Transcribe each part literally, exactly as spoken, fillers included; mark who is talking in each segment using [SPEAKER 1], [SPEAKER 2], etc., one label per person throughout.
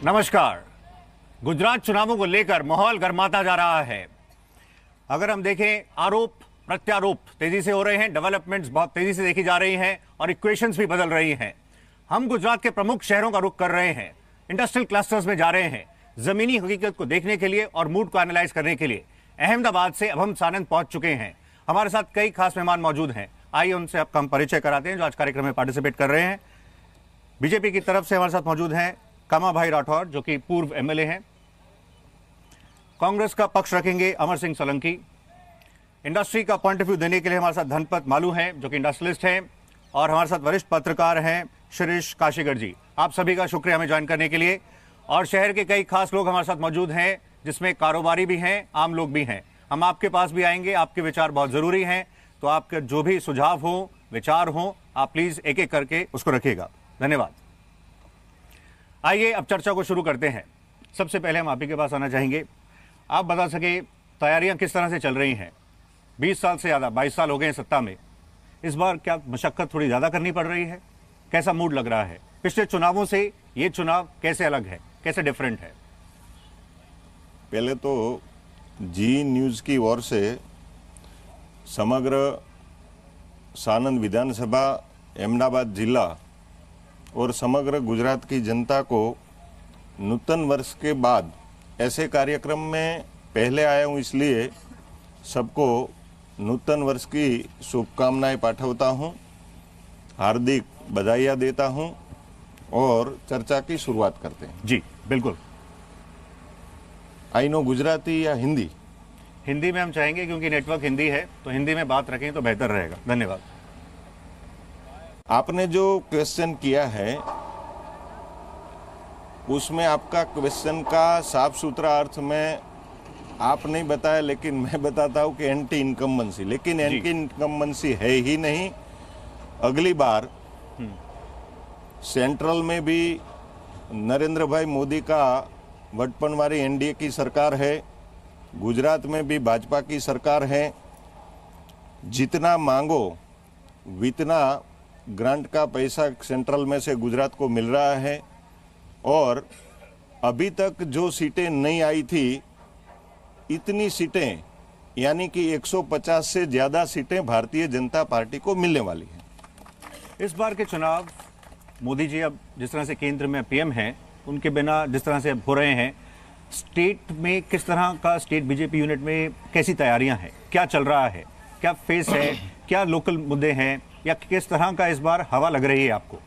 [SPEAKER 1] नमस्कार। गुजरात चुनावों को लेकर माहौल गर्माता जा रहा है। अगर हम देखें, आरोप प्रत्यारोप तेजी से हो रहे हैं, डेवलपमेंट्स बहुत तेजी से देखी जा रही हैं और इक्वेशंस भी बदल रही हैं। हम गुजरात के प्रमुख शहरों का रुख कर रहे हैं, इंडस्ट्रियल क्लस्टर्स में जा रहे हैं, जमीनी हकीकत को देखने के लिए और मूड को एनालाइज करने के लिए। अहमदाबाद से अब हम सानंद पहुंच चुके हैं। हमारे साथ कई खास मेहमान मौजूद हैं। आइए उनसे आपका हम परिचय कराते हैं जो आज कार्यक्रम में पार्टिसिपेट कर रहे हैं। बीजेपी की तरफ से हमारे साथ मौजूद हैं कामा भाई राठौर, जो कि पूर्व एमएलए हैं। कांग्रेस का पक्ष रखेंगे अमर सिंह सोलंकी। इंडस्ट्री का पॉइंट ऑफ व्यू देने के लिए हमारे साथ धनपत मालू हैं, जो कि इंडस्ट्रियलिस्ट हैं। और हमारे साथ वरिष्ठ पत्रकार हैं शिरीष काशीगर जी। आप सभी का शुक्रिया हमें ज्वाइन करने के लिए। और शहर के कई खास लोग हमारे साथ मौजूद हैं, जिसमें कारोबारी भी हैं, आम लोग भी हैं। हम आपके पास भी आएंगे, आपके विचार बहुत जरूरी हैं, तो आपके जो भी सुझाव हो, विचार हो, आप प्लीज एक एक करके उसको रखिएगा। धन्यवाद। आइए अब चर्चा को शुरू करते हैं। सबसे पहले हम आप ही के पास आना चाहेंगे। आप बता सके तैयारियां किस तरह से चल रही हैं? बीस साल से ज्यादा, बाईस साल हो गए हैं सत्ता में। इस बार क्या मशक्कत थोड़ी ज्यादा करनी पड़ रही है? कैसा मूड लग रहा है? पिछले चुनावों से ये चुनाव कैसे अलग है, कैसे डिफरेंट है?
[SPEAKER 2] पहले तो जी न्यूज़ की ओर से समग्र सानंद विधानसभा, अहमदाबाद जिला और समग्र गुजरात की जनता को नूतन वर्ष के बाद ऐसे कार्यक्रम में पहले आया हूँ, इसलिए सबको नूतन वर्ष की शुभकामनाएं पाठवता हूँ, हार्दिक बधाइयाँ देता हूँ और चर्चा की शुरुआत करते हैं।
[SPEAKER 1] जी बिल्कुल।
[SPEAKER 2] आई नो गुजराती या हिंदी?
[SPEAKER 1] हिंदी में हम चाहेंगे, क्योंकि नेटवर्क हिंदी है, तो हिंदी में बात रखें तो बेहतर रहेगा। धन्यवाद।
[SPEAKER 2] आपने जो क्वेश्चन किया है उसमें आपका क्वेश्चन का साफ सुथरा अर्थ में आप नहीं बताया, लेकिन मैं बताता हूं कि एंटी इनकम्बेंसी, लेकिन एंटी इनकम्बेंसी है ही नहीं। अगली बार सेंट्रल में भी नरेंद्र भाई मोदी का वटपनवारी एनडीए की सरकार है, गुजरात में भी भाजपा की सरकार है। जितना मांगो वितना ग्रांट का पैसा सेंट्रल में से गुजरात को मिल रहा है। और अभी तक जो सीटें नहीं आई थी, इतनी सीटें यानी कि एक सौ पचास से ज़्यादा सीटें भारतीय जनता पार्टी को मिलने वाली हैं।
[SPEAKER 1] इस बार के चुनाव मोदी जी अब जिस तरह से केंद्र में पीएम हैं, उनके बिना जिस तरह से अब हो रहे हैं, स्टेट में किस तरह का, स्टेट बीजेपी यूनिट में कैसी तैयारियां हैं? क्या चल रहा है? क्या फेस है? क्या लोकल मुद्दे हैं? या किस तरह का इस बार हवा लग रही है आपको?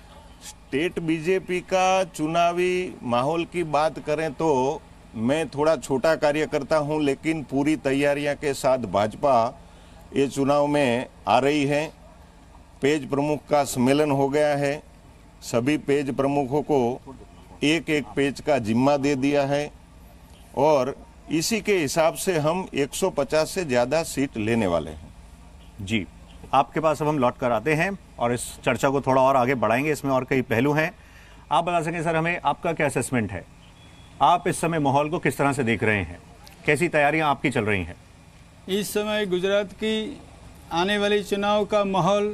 [SPEAKER 2] स्टेट बीजेपी का चुनावी माहौल की बात करें तो मैं थोड़ा छोटा कार्यकर्ता हूं, लेकिन पूरी तैयारियां के साथ भाजपा ये चुनाव में आ रही है। पेज प्रमुख का सम्मेलन हो गया है। सभी पेज प्रमुखों को एक एक पेज का जिम्मा दे दिया है और इसी के हिसाब से हम एक सौ पचास से ज़्यादा सीट लेने वाले हैं।
[SPEAKER 1] जी, आपके पास अब हम लौट कर आते हैं और इस चर्चा को थोड़ा और आगे बढ़ाएंगे। इसमें और कई पहलू हैं। आप बता सकें सर, हमें आपका क्या असेसमेंट है? आप इस समय माहौल को किस तरह से देख रहे हैं? कैसी तैयारियां आपकी चल रही हैं?
[SPEAKER 3] इस समय गुजरात की आने वाली चुनाव का माहौल,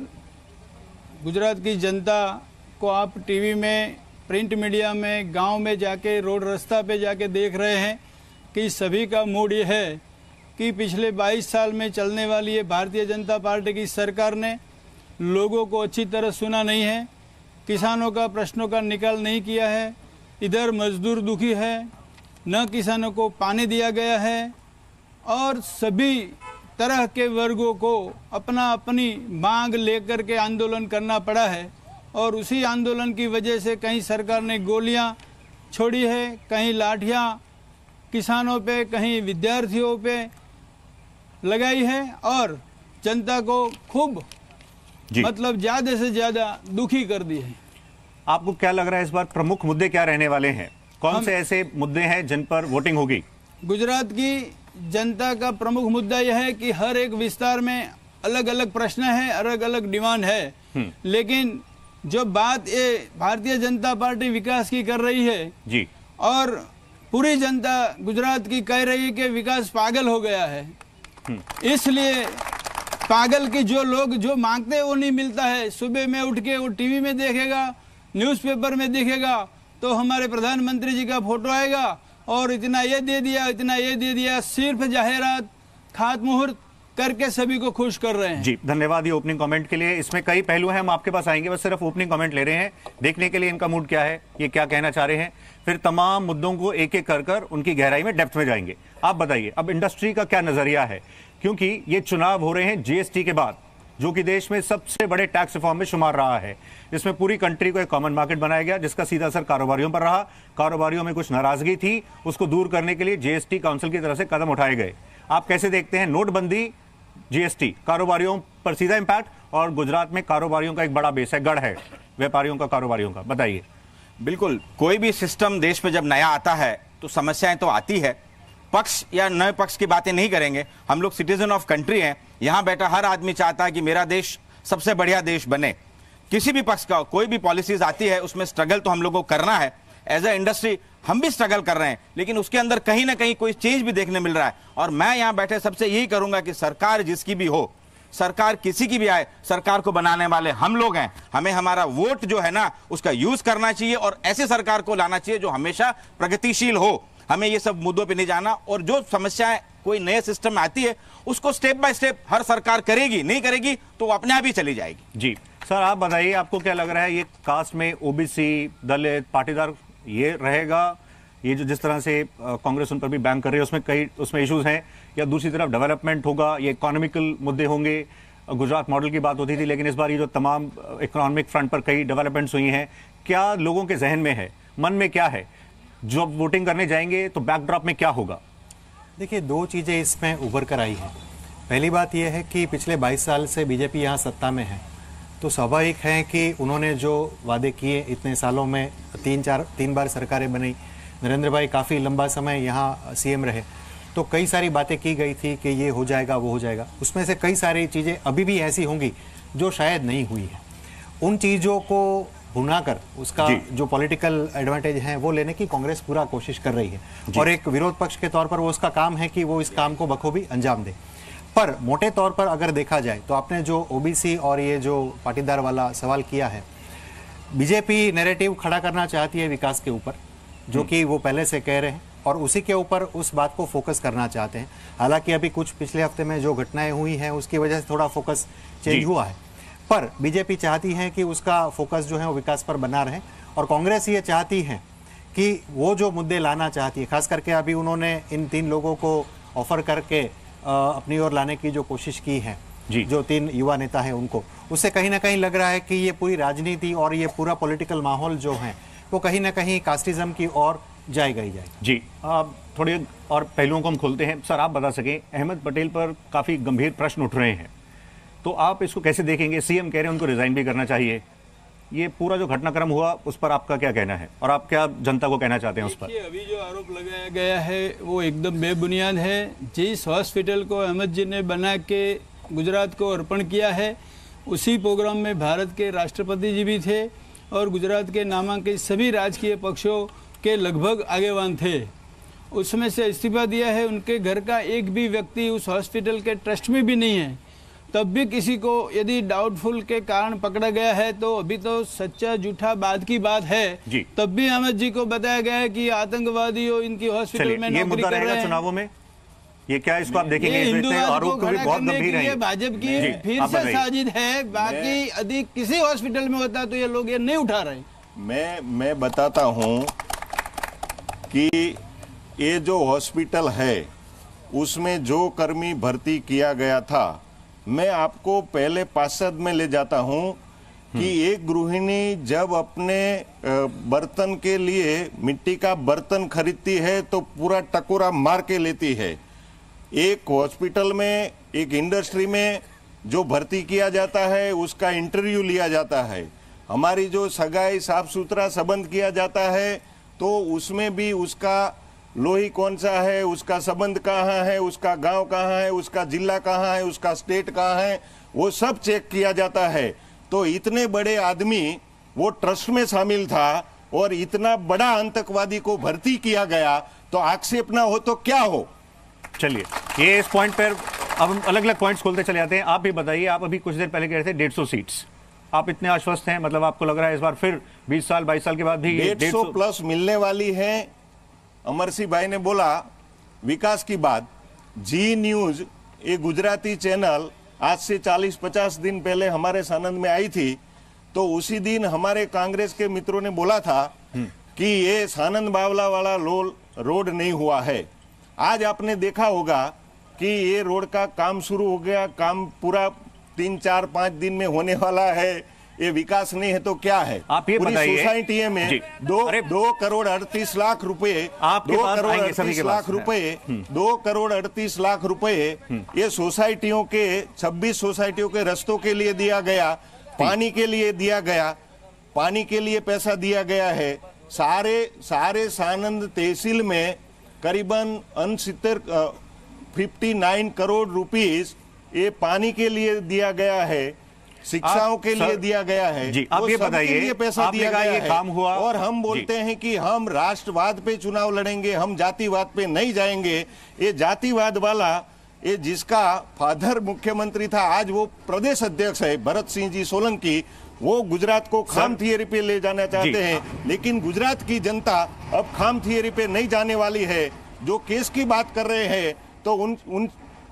[SPEAKER 3] गुजरात की जनता को आप टीवी में, प्रिंट मीडिया में, गांव में जाके, रोड रास्ता पे जाके देख रहे हैं कि सभी का मूड ये है कि पिछले बाईस साल में चलने वाली ये भारतीय जनता पार्टी की सरकार ने लोगों को अच्छी तरह सुना नहीं है, किसानों का प्रश्नों का निकाल नहीं किया है। इधर मजदूर दुखी है, न किसानों को पानी दिया गया है और सभी तरह के वर्गों को अपना अपनी मांग लेकर के आंदोलन करना पड़ा है। और उसी आंदोलन की वजह से कहीं सरकार ने गोलियां छोड़ी है, कहीं लाठियां किसानों पे, कहीं विद्यार्थियों पे लगाई है और जनता को खूब मतलब ज़्यादा से ज़्यादा दुखी कर दी है।
[SPEAKER 1] आपको क्या लग रहा है इस बार प्रमुख मुद्दे क्या रहने वाले हैं? कौन से ऐसे मुद्दे हैं जिन पर वोटिंग होगी?
[SPEAKER 3] गुजरात की जनता का प्रमुख मुद्दा यह है कि हर एक विस्तार में अलग अलग प्रश्न है, अलग अलग डिमांड है, लेकिन जो बात ये भारतीय जनता पार्टी विकास की कर रही है
[SPEAKER 1] जी,
[SPEAKER 3] और पूरी जनता गुजरात की कह रही है कि विकास पागल हो गया है, इसलिए पागल के जो लोग जो मांगते हैं वो नहीं मिलता है। सुबह में उठ के वो टीवी में देखेगा, न्यूज़पेपर में देखेगा, तो तो हमारे प्रधानमंत्री जी का फोटो आएगा और इतना ये दे दिया, इतना ये दे दिया, सिर्फ जाहिरात, खात मुहूर्त करके सभी को खुश कर रहे हैं।
[SPEAKER 1] जी धन्यवाद ये ओपनिंग कमेंट के लिए। इसमें कई पहलू हैं, हम आपके पास आएंगे, बस सिर्फ ओपनिंग कमेंट ले रहे हैं, देखने के लिए इनका मूड क्या है, ये क्या कहना चाह रहे हैं, फिर तमाम मुद्दों को एक एक कर कर उनकी गहराई में, डेप्थ में जाएंगे। आप बताइए अब इंडस्ट्री का क्या नजरिया है, क्योंकि ये चुनाव हो रहे हैं जीएसटी के बाद, जो कि देश में सबसे बड़े टैक्स रिफॉर्म में शुमार रहा है। इसमें पूरी कंट्री को एक कॉमन मार्केट बनाया गया, जिसका सीधा असर कारोबारियों पर रहा। कारोबारियों में कुछ नाराजगी थी, उसको दूर करने के लिए जीएसटी काउंसिल की तरफ से कदम उठाए गए। आप कैसे देखते हैं नोटबंदी, जीएसटी, कारोबारियों पर सीधा इंपैक्ट, और गुजरात में कारोबारियों का एक बड़ा बेस है, गढ़ है व्यापारियों का, कारोबारियों का, बताइए।
[SPEAKER 4] बिल्कुल, कोई भी सिस्टम देश में जब नया आता है तो समस्याएं तो आती है। पक्ष या नए पक्ष की बातें नहीं करेंगे, हम लोग सिटीजन ऑफ कंट्री हैं। यहां बैठा हर आदमी चाहता है कि मेरा देश सबसे बढ़िया देश बने। किसी भी पक्ष का कोई भी पॉलिसीज आती है उसमें स्ट्रगल तो हम लोगों को करना है। एज ए इंडस्ट्री हम भी स्ट्रगल कर रहे हैं, लेकिन उसके अंदर कहीं ना कहीं कोई चेंज भी देखने मिल रहा है। और मैं यहां बैठे सबसे यही करूंगा कि सरकार जिसकी भी हो, सरकार किसी की भी आए, सरकार को बनाने वाले हम लोग हैं। हमें हमारा वोट जो है ना उसका यूज करना चाहिए और ऐसी सरकार को लाना चाहिए जो हमेशा प्रगतिशील हो। हमें ये सब मुद्दों पे नहीं जाना, और जो समस्याएं कोई नए सिस्टम में आती है उसको स्टेप बाय स्टेप हर सरकार करेगी, नहीं करेगी तो वो अपने आप ही चली जाएगी।
[SPEAKER 1] जी सर, आप बताइए आपको क्या लग रहा है, ये कास्ट में ओबीसी, दलित, पाटीदार ये रहेगा, ये जो जिस तरह से कांग्रेस उन पर भी बैंक कर रही है उसमें कई उसमें इश्यूज हैं, या दूसरी तरफ डेवलपमेंट होगा, ये इकोनॉमिकल मुद्दे होंगे। गुजरात मॉडल की बात होती थी, लेकिन इस बार ये जो तमाम इकोनॉमिक फ्रंट पर कई डेवलपमेंट्स हुई हैं, क्या लोगों के जहन में है, मन में क्या है, जो अब वोटिंग करने जाएंगे तो बैकड्रॉप में क्या होगा?
[SPEAKER 5] देखिए, दो चीज़ें इसमें उभर कर आई हैं। पहली बात यह है कि पिछले बाईस साल से बीजेपी यहाँ सत्ता में है, तो स्वाभाविक है कि उन्होंने जो वादे किए इतने सालों में, तीन चार तीन बार सरकारें बनी, नरेंद्र भाई काफ़ी लंबा समय यहाँ सीएम रहे, तो कई सारी बातें की गई थी कि ये हो जाएगा, वो हो जाएगा। उसमें से कई सारी चीज़ें अभी भी ऐसी होंगी जो शायद नहीं हुई है। उन चीज़ों को भुनाकर उसका जो पॉलिटिकल एडवांटेज है वो लेने की कांग्रेस पूरा कोशिश कर रही है, और एक विरोध पक्ष के तौर पर वो उसका काम है कि वो इस काम को बखूबी अंजाम दे। पर मोटे तौर पर अगर देखा जाए तो आपने जो ओबीसी और ये जो पाटीदार वाला सवाल किया है, बीजेपी नैरेटिव खड़ा करना चाहती है विकास के ऊपर, जो कि वो पहले से कह रहे हैं, और उसी के ऊपर उस बात को फोकस करना चाहते हैं। हालांकि अभी कुछ पिछले हफ्ते में जो घटनाएं हुई हैं उसकी वजह से थोड़ा फोकस चेंज हुआ है, पर बीजेपी चाहती है कि उसका फोकस जो है वो विकास पर बना रहे, और कांग्रेस ये चाहती है कि वो जो मुद्दे लाना चाहती है, खास करके अभी उन्होंने इन तीन लोगों को ऑफर करके अपनी ओर लाने की जो कोशिश की है, जो तीन युवा नेता हैं उनको, उससे कहीं ना कहीं लग रहा है कि ये पूरी राजनीति और ये पूरा पॉलिटिकल माहौल जो है वो कहीं ना कहीं कास्टिज्म की ओर जाएगा ही जाएगा।
[SPEAKER 1] जी, आप थोड़े और पहलुओं को हम खोलते हैं। सर, आप बता सकें, अहमद पटेल पर काफ़ी गंभीर प्रश्न उठ रहे हैं, तो आप इसको कैसे देखेंगे? सीएम कह रहे हैं उनको रिजाइन भी करना चाहिए। ये पूरा जो घटनाक्रम हुआ उस पर आपका क्या कहना है, और आप क्या जनता को कहना चाहते हैं उस पर?
[SPEAKER 3] अभी जो आरोप लगाया गया है वो एकदम बेबुनियाद है। जिस हॉस्पिटल को अहमद जी ने बना के गुजरात को अर्पण किया है, उसी प्रोग्राम में भारत के राष्ट्रपति जी भी थे और गुजरात के नामांकित सभी राजकीय पक्षों के लगभग आगेवान थे। उसमें से इस्तीफा दिया है, उनके घर का एक भी व्यक्ति उस हॉस्पिटल के ट्रस्ट में भी नहीं है। तब भी किसी को यदि डाउटफुल के कारण पकड़ा गया है तो अभी तो सच्चा झूठा बाद की बात है। तब भी अहमद जी को बताया गया है कि आतंकवादी हो इनकी हॉस्पिटल में नौकरी कर रहे हैं।
[SPEAKER 1] चुनावों में ये क्या, इसको आप देखेंगे?
[SPEAKER 3] हिंदुवाद को खड़ा करने के लिए भाजपा की फिर से साजिश है। बाकी यदि किसी हॉस्पिटल में होता तो ये लोग ये नहीं उठा रहे।
[SPEAKER 2] मैं मैं बताता हूं कि ये जो हॉस्पिटल है उसमें जो कर्मी भर्ती किया गया था, मैं आपको पहले पार्षद में ले जाता हूं कि एक गृहिणी जब अपने बर्तन के लिए मिट्टी का बर्तन खरीदती है तो पूरा टकोरा मार के लेती है। एक हॉस्पिटल में, एक इंडस्ट्री में जो भर्ती किया जाता है उसका इंटरव्यू लिया जाता है। हमारी जो सगाई साफ सुथरा संबंध किया जाता है तो उसमें भी उसका लोही कौन सा है, उसका संबंध कहाँ है, उसका गांव कहाँ है, उसका जिला कहाँ है, उसका स्टेट कहाँ है, वो सब चेक किया जाता है। तो इतने बड़े आदमी वो ट्रस्ट में शामिल था और इतना बड़ा आतंकवादी को भर्ती किया गया, तो आक्षेप ना हो तो क्या हो?
[SPEAKER 1] चलिए, ये इस पॉइंट पर अब हम अलग अलग पॉइंट्स खोलते चले जाते हैं। आप भी बताइए, आप अभी कुछ देर पहले कह रहे थे डेढ़ सौ सीट्स, आप इतने आश्वस्त हैं, मतलब आपको लग रहा है इस बार फिर बीस साल बाईस साल के बाद भी
[SPEAKER 2] डेढ़ सौ प्लस मिलने वाली है। अमर सिंह भाई ने बोला विकास की बात। जी न्यूज ये गुजराती चैनल आज से चालीस पचास दिन पहले हमारे सानंद में आई थी, तो उसी दिन हमारे कांग्रेस के मित्रों ने बोला था कि ये सानंद बावला वाला रोड नहीं हुआ है। आज आपने देखा होगा कि ये रोड का काम शुरू हो गया, काम पूरा तीन चार पांच दिन में होने वाला है। ये विकास नहीं है तो क्या है?
[SPEAKER 1] आप ये
[SPEAKER 2] पूरी
[SPEAKER 1] बताइए
[SPEAKER 2] सोसाइटी में दो दो करोड़ अड़तीस लाख रुपए दो करोड़ अड़तीस लाख रुपए दो करोड़ अड़तीस लाख रुपए ये सोसाइटियों के छब्बीस सोसाइटियों के रस्तों के लिए दिया गया, पानी के लिए दिया गया, पानी के लिए पैसा दिया गया है। सारे सारे सानंद तहसील में करीबन उनसत्तर फिफ्टी नाइन करोड़ रुपीस ये पानी के लिए दिया गया है, शिक्षाओं के लिए दिया गया है।
[SPEAKER 1] जी, आप ये बताइए,
[SPEAKER 2] लिए पैसा दिया गया
[SPEAKER 1] ये
[SPEAKER 2] है।
[SPEAKER 1] काम हुआ
[SPEAKER 2] और हम बोलते हैं कि हम राष्ट्रवाद पे चुनाव लड़ेंगे, हम जातिवाद पे नहीं जाएंगे। ये जातिवाद वाला, ये जिसका फादर मुख्यमंत्री था, आज वो प्रदेश अध्यक्ष है, भरत सिंह जी सोलंकी, वो गुजरात को खाम थियरी पे ले जाना चाहते हैं। लेकिन गुजरात की जनता अब खाम थियरी पे नहीं जाने वाली है। जो केस की बात कर रहे हैं, तो उन उन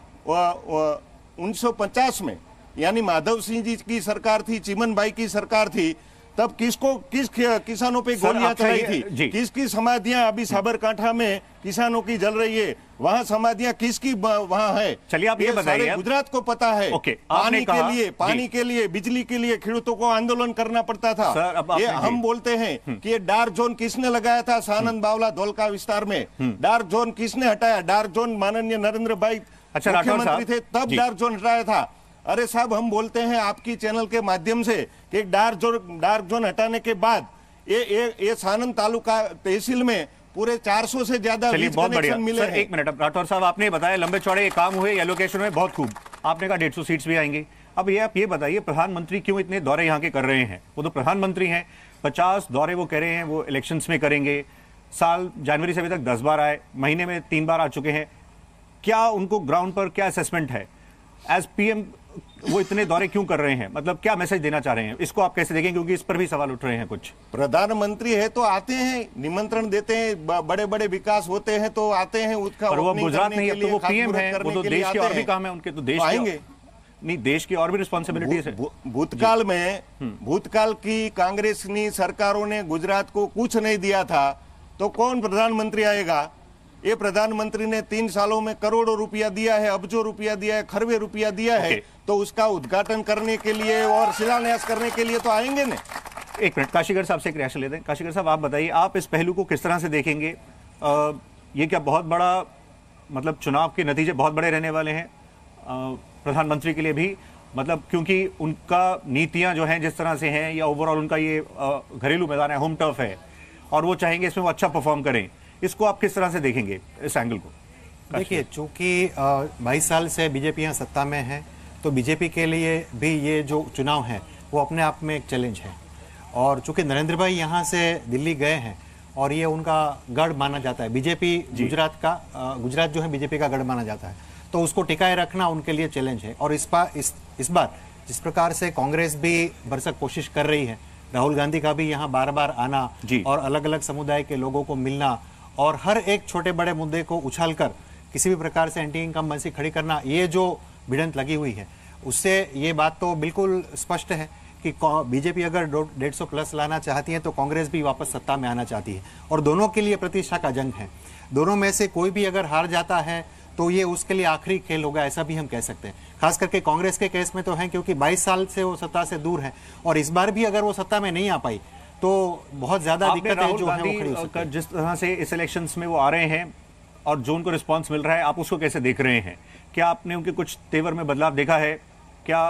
[SPEAKER 2] उन्नीस सौ पचास में यानी माधव सिंह जी की सरकार थी, चिमन भाई की सरकार थी, तब किसको किस किसानों पे गोलियां चलाई थी, किसकी समाधियां अभी साबरकांठा में किसानों की जल रही है, वहां समाधियां किसकी वहां है।
[SPEAKER 1] चलिए आप ये बताइए,
[SPEAKER 2] गुजरात को पता है।
[SPEAKER 1] ओके,
[SPEAKER 2] पानी के लिए पानी के लिए बिजली के लिए खेडूतों को आंदोलन करना पड़ता था।
[SPEAKER 1] सर,
[SPEAKER 2] ये हम बोलते हैं कि ये डार जोन किसने लगाया था सानंद बावला धोलका विस्तार में? डार जोन किसने हटाया? डार जोन माननीय नरेंद्र भाई
[SPEAKER 1] अच्छा,
[SPEAKER 2] मुख्यमंत्री थे तब डार जोन हटाया था। अरे साहब, हम बोलते हैं आपकी चैनल के माध्यम से कि डार्क जोन डार्क जोन हटाने के बाद ये ये ये सानंद तालुका तहसील में पूरे चार सौ से ज्यादा कनेक्शन मिले हैं।
[SPEAKER 1] एक मिनट, राठौर साहब आपने बताया लंबे चौड़े काम हुए, एलोकेशन में बहुत खूब, आपने कहा डेढ़ सौ सीट्स भी आएंगे। अब ये आप ये बताइए, प्रधानमंत्री क्यों इतने दौरे यहाँ के कर रहे हैं? वो तो प्रधानमंत्री हैं, पचास दौरे वो कह रहे हैं वो इलेक्शंस में करेंगे। साल जनवरी से अभी तक दस बार आए, महीने में तीन बार आ चुके हैं। क्या उनको ग्राउंड पर क्या असेसमेंट है? एज पीएम वो इतने दौरे क्यों कर रहे हैं? मतलब क्या मैसेज देना चाह रहे हैं? इसको आप कैसे देखें, क्योंकि इस पर भी सवाल उठ रहे हैं कुछ।
[SPEAKER 2] प्रधानमंत्री है तो आते हैं, निमंत्रण देते हैं, बड़े बड़े विकास होते हैं तो आते हैं। उसका
[SPEAKER 1] पर वो गुजरात नहीं है तो वो पीएम है, वो तो देश के और भी काम है उनके, तो देश
[SPEAKER 2] आएंगे
[SPEAKER 1] नहीं, देश की और भी रिस्पॉन्सिबिलिटीज है।
[SPEAKER 2] भूतकाल में भूतकाल की कांग्रेस की सरकारों ने गुजरात को कुछ नहीं दिया था, तो कौन प्रधानमंत्री आएगा? ये प्रधानमंत्री ने तीन सालों में करोड़ों रुपया दिया है, अब्जों रुपया दिया है, खरबे रुपया दिया है, तो उसका उद्घाटन करने के लिए और शिलान्यास करने के लिए तो आएंगे ना।
[SPEAKER 1] एक मिनट, काशीगर साहब से एक रिएक्शन लेते हैं। काशीगर साहब आप बताइए, आप इस पहलू को किस तरह से देखेंगे? आ, ये क्या बहुत बड़ा, मतलब चुनाव के नतीजे बहुत बड़े रहने वाले हैं प्रधानमंत्री के लिए भी? मतलब क्योंकि उनका नीतियां जो हैं जिस तरह से हैं, या ओवरऑल उनका ये घरेलू मैदान है, होम टर्फ है, और वो चाहेंगे इसमें वो अच्छा परफॉर्म करें, इसको आप किस तरह से देखेंगे इस एंगल को?
[SPEAKER 5] देखिए, चूंकि बाईस साल से बीजेपी यहाँ सत्ता में है, तो बीजेपी के लिए भी ये जो चुनाव है वो अपने आप में एक चैलेंज है। और चूंकि नरेंद्र भाई यहाँ से दिल्ली गए हैं और ये उनका गढ़ माना जाता है, बीजेपी गुजरात का, गुजरात जो है बीजेपी का गढ़ माना जाता है, तो उसको टिकाए रखना उनके लिए चैलेंज है। और इस बार इस इस बार जिस प्रकार से कांग्रेस भी भरसक कोशिश कर रही है, राहुल गांधी का भी यहाँ बार बार आना और अलग अलग समुदाय के लोगों को मिलना और हर एक छोटे बड़े मुद्दे को उछालकर किसी भी प्रकार से एंटी इनकम्बेंसी खड़ी करना, ये जो भिड़ंत लगी हुई है, उससे ये बात तो बिल्कुल स्पष्ट है कि बीजेपी अगर डेढ़ सौ प्लस लाना चाहती है तो कांग्रेस भी वापस सत्ता में आना चाहती है, और दोनों के लिए प्रतिष्ठा का जंग है। दोनों में से कोई भी अगर हार जाता है तो ये उसके लिए आखिरी खेल होगा, ऐसा भी हम कह सकते हैं। खास करके कांग्रेस के केस में तो है, क्योंकि बाईस साल से वो सत्ता से दूर है, और इस बार भी अगर वो सत्ता में नहीं आ पाई तो बहुत ज्यादा दिक्कतें जो है वो खड़ी हो सकती है।
[SPEAKER 1] जिस तरह से इस इलेक्शंस में वो आ रहे हैं और जो उनको रिस्पांस मिल रहा है, आप उसको कैसे देख रहे हैं? क्या आपने उनके कुछ तेवर में बदलाव देखा है? क्या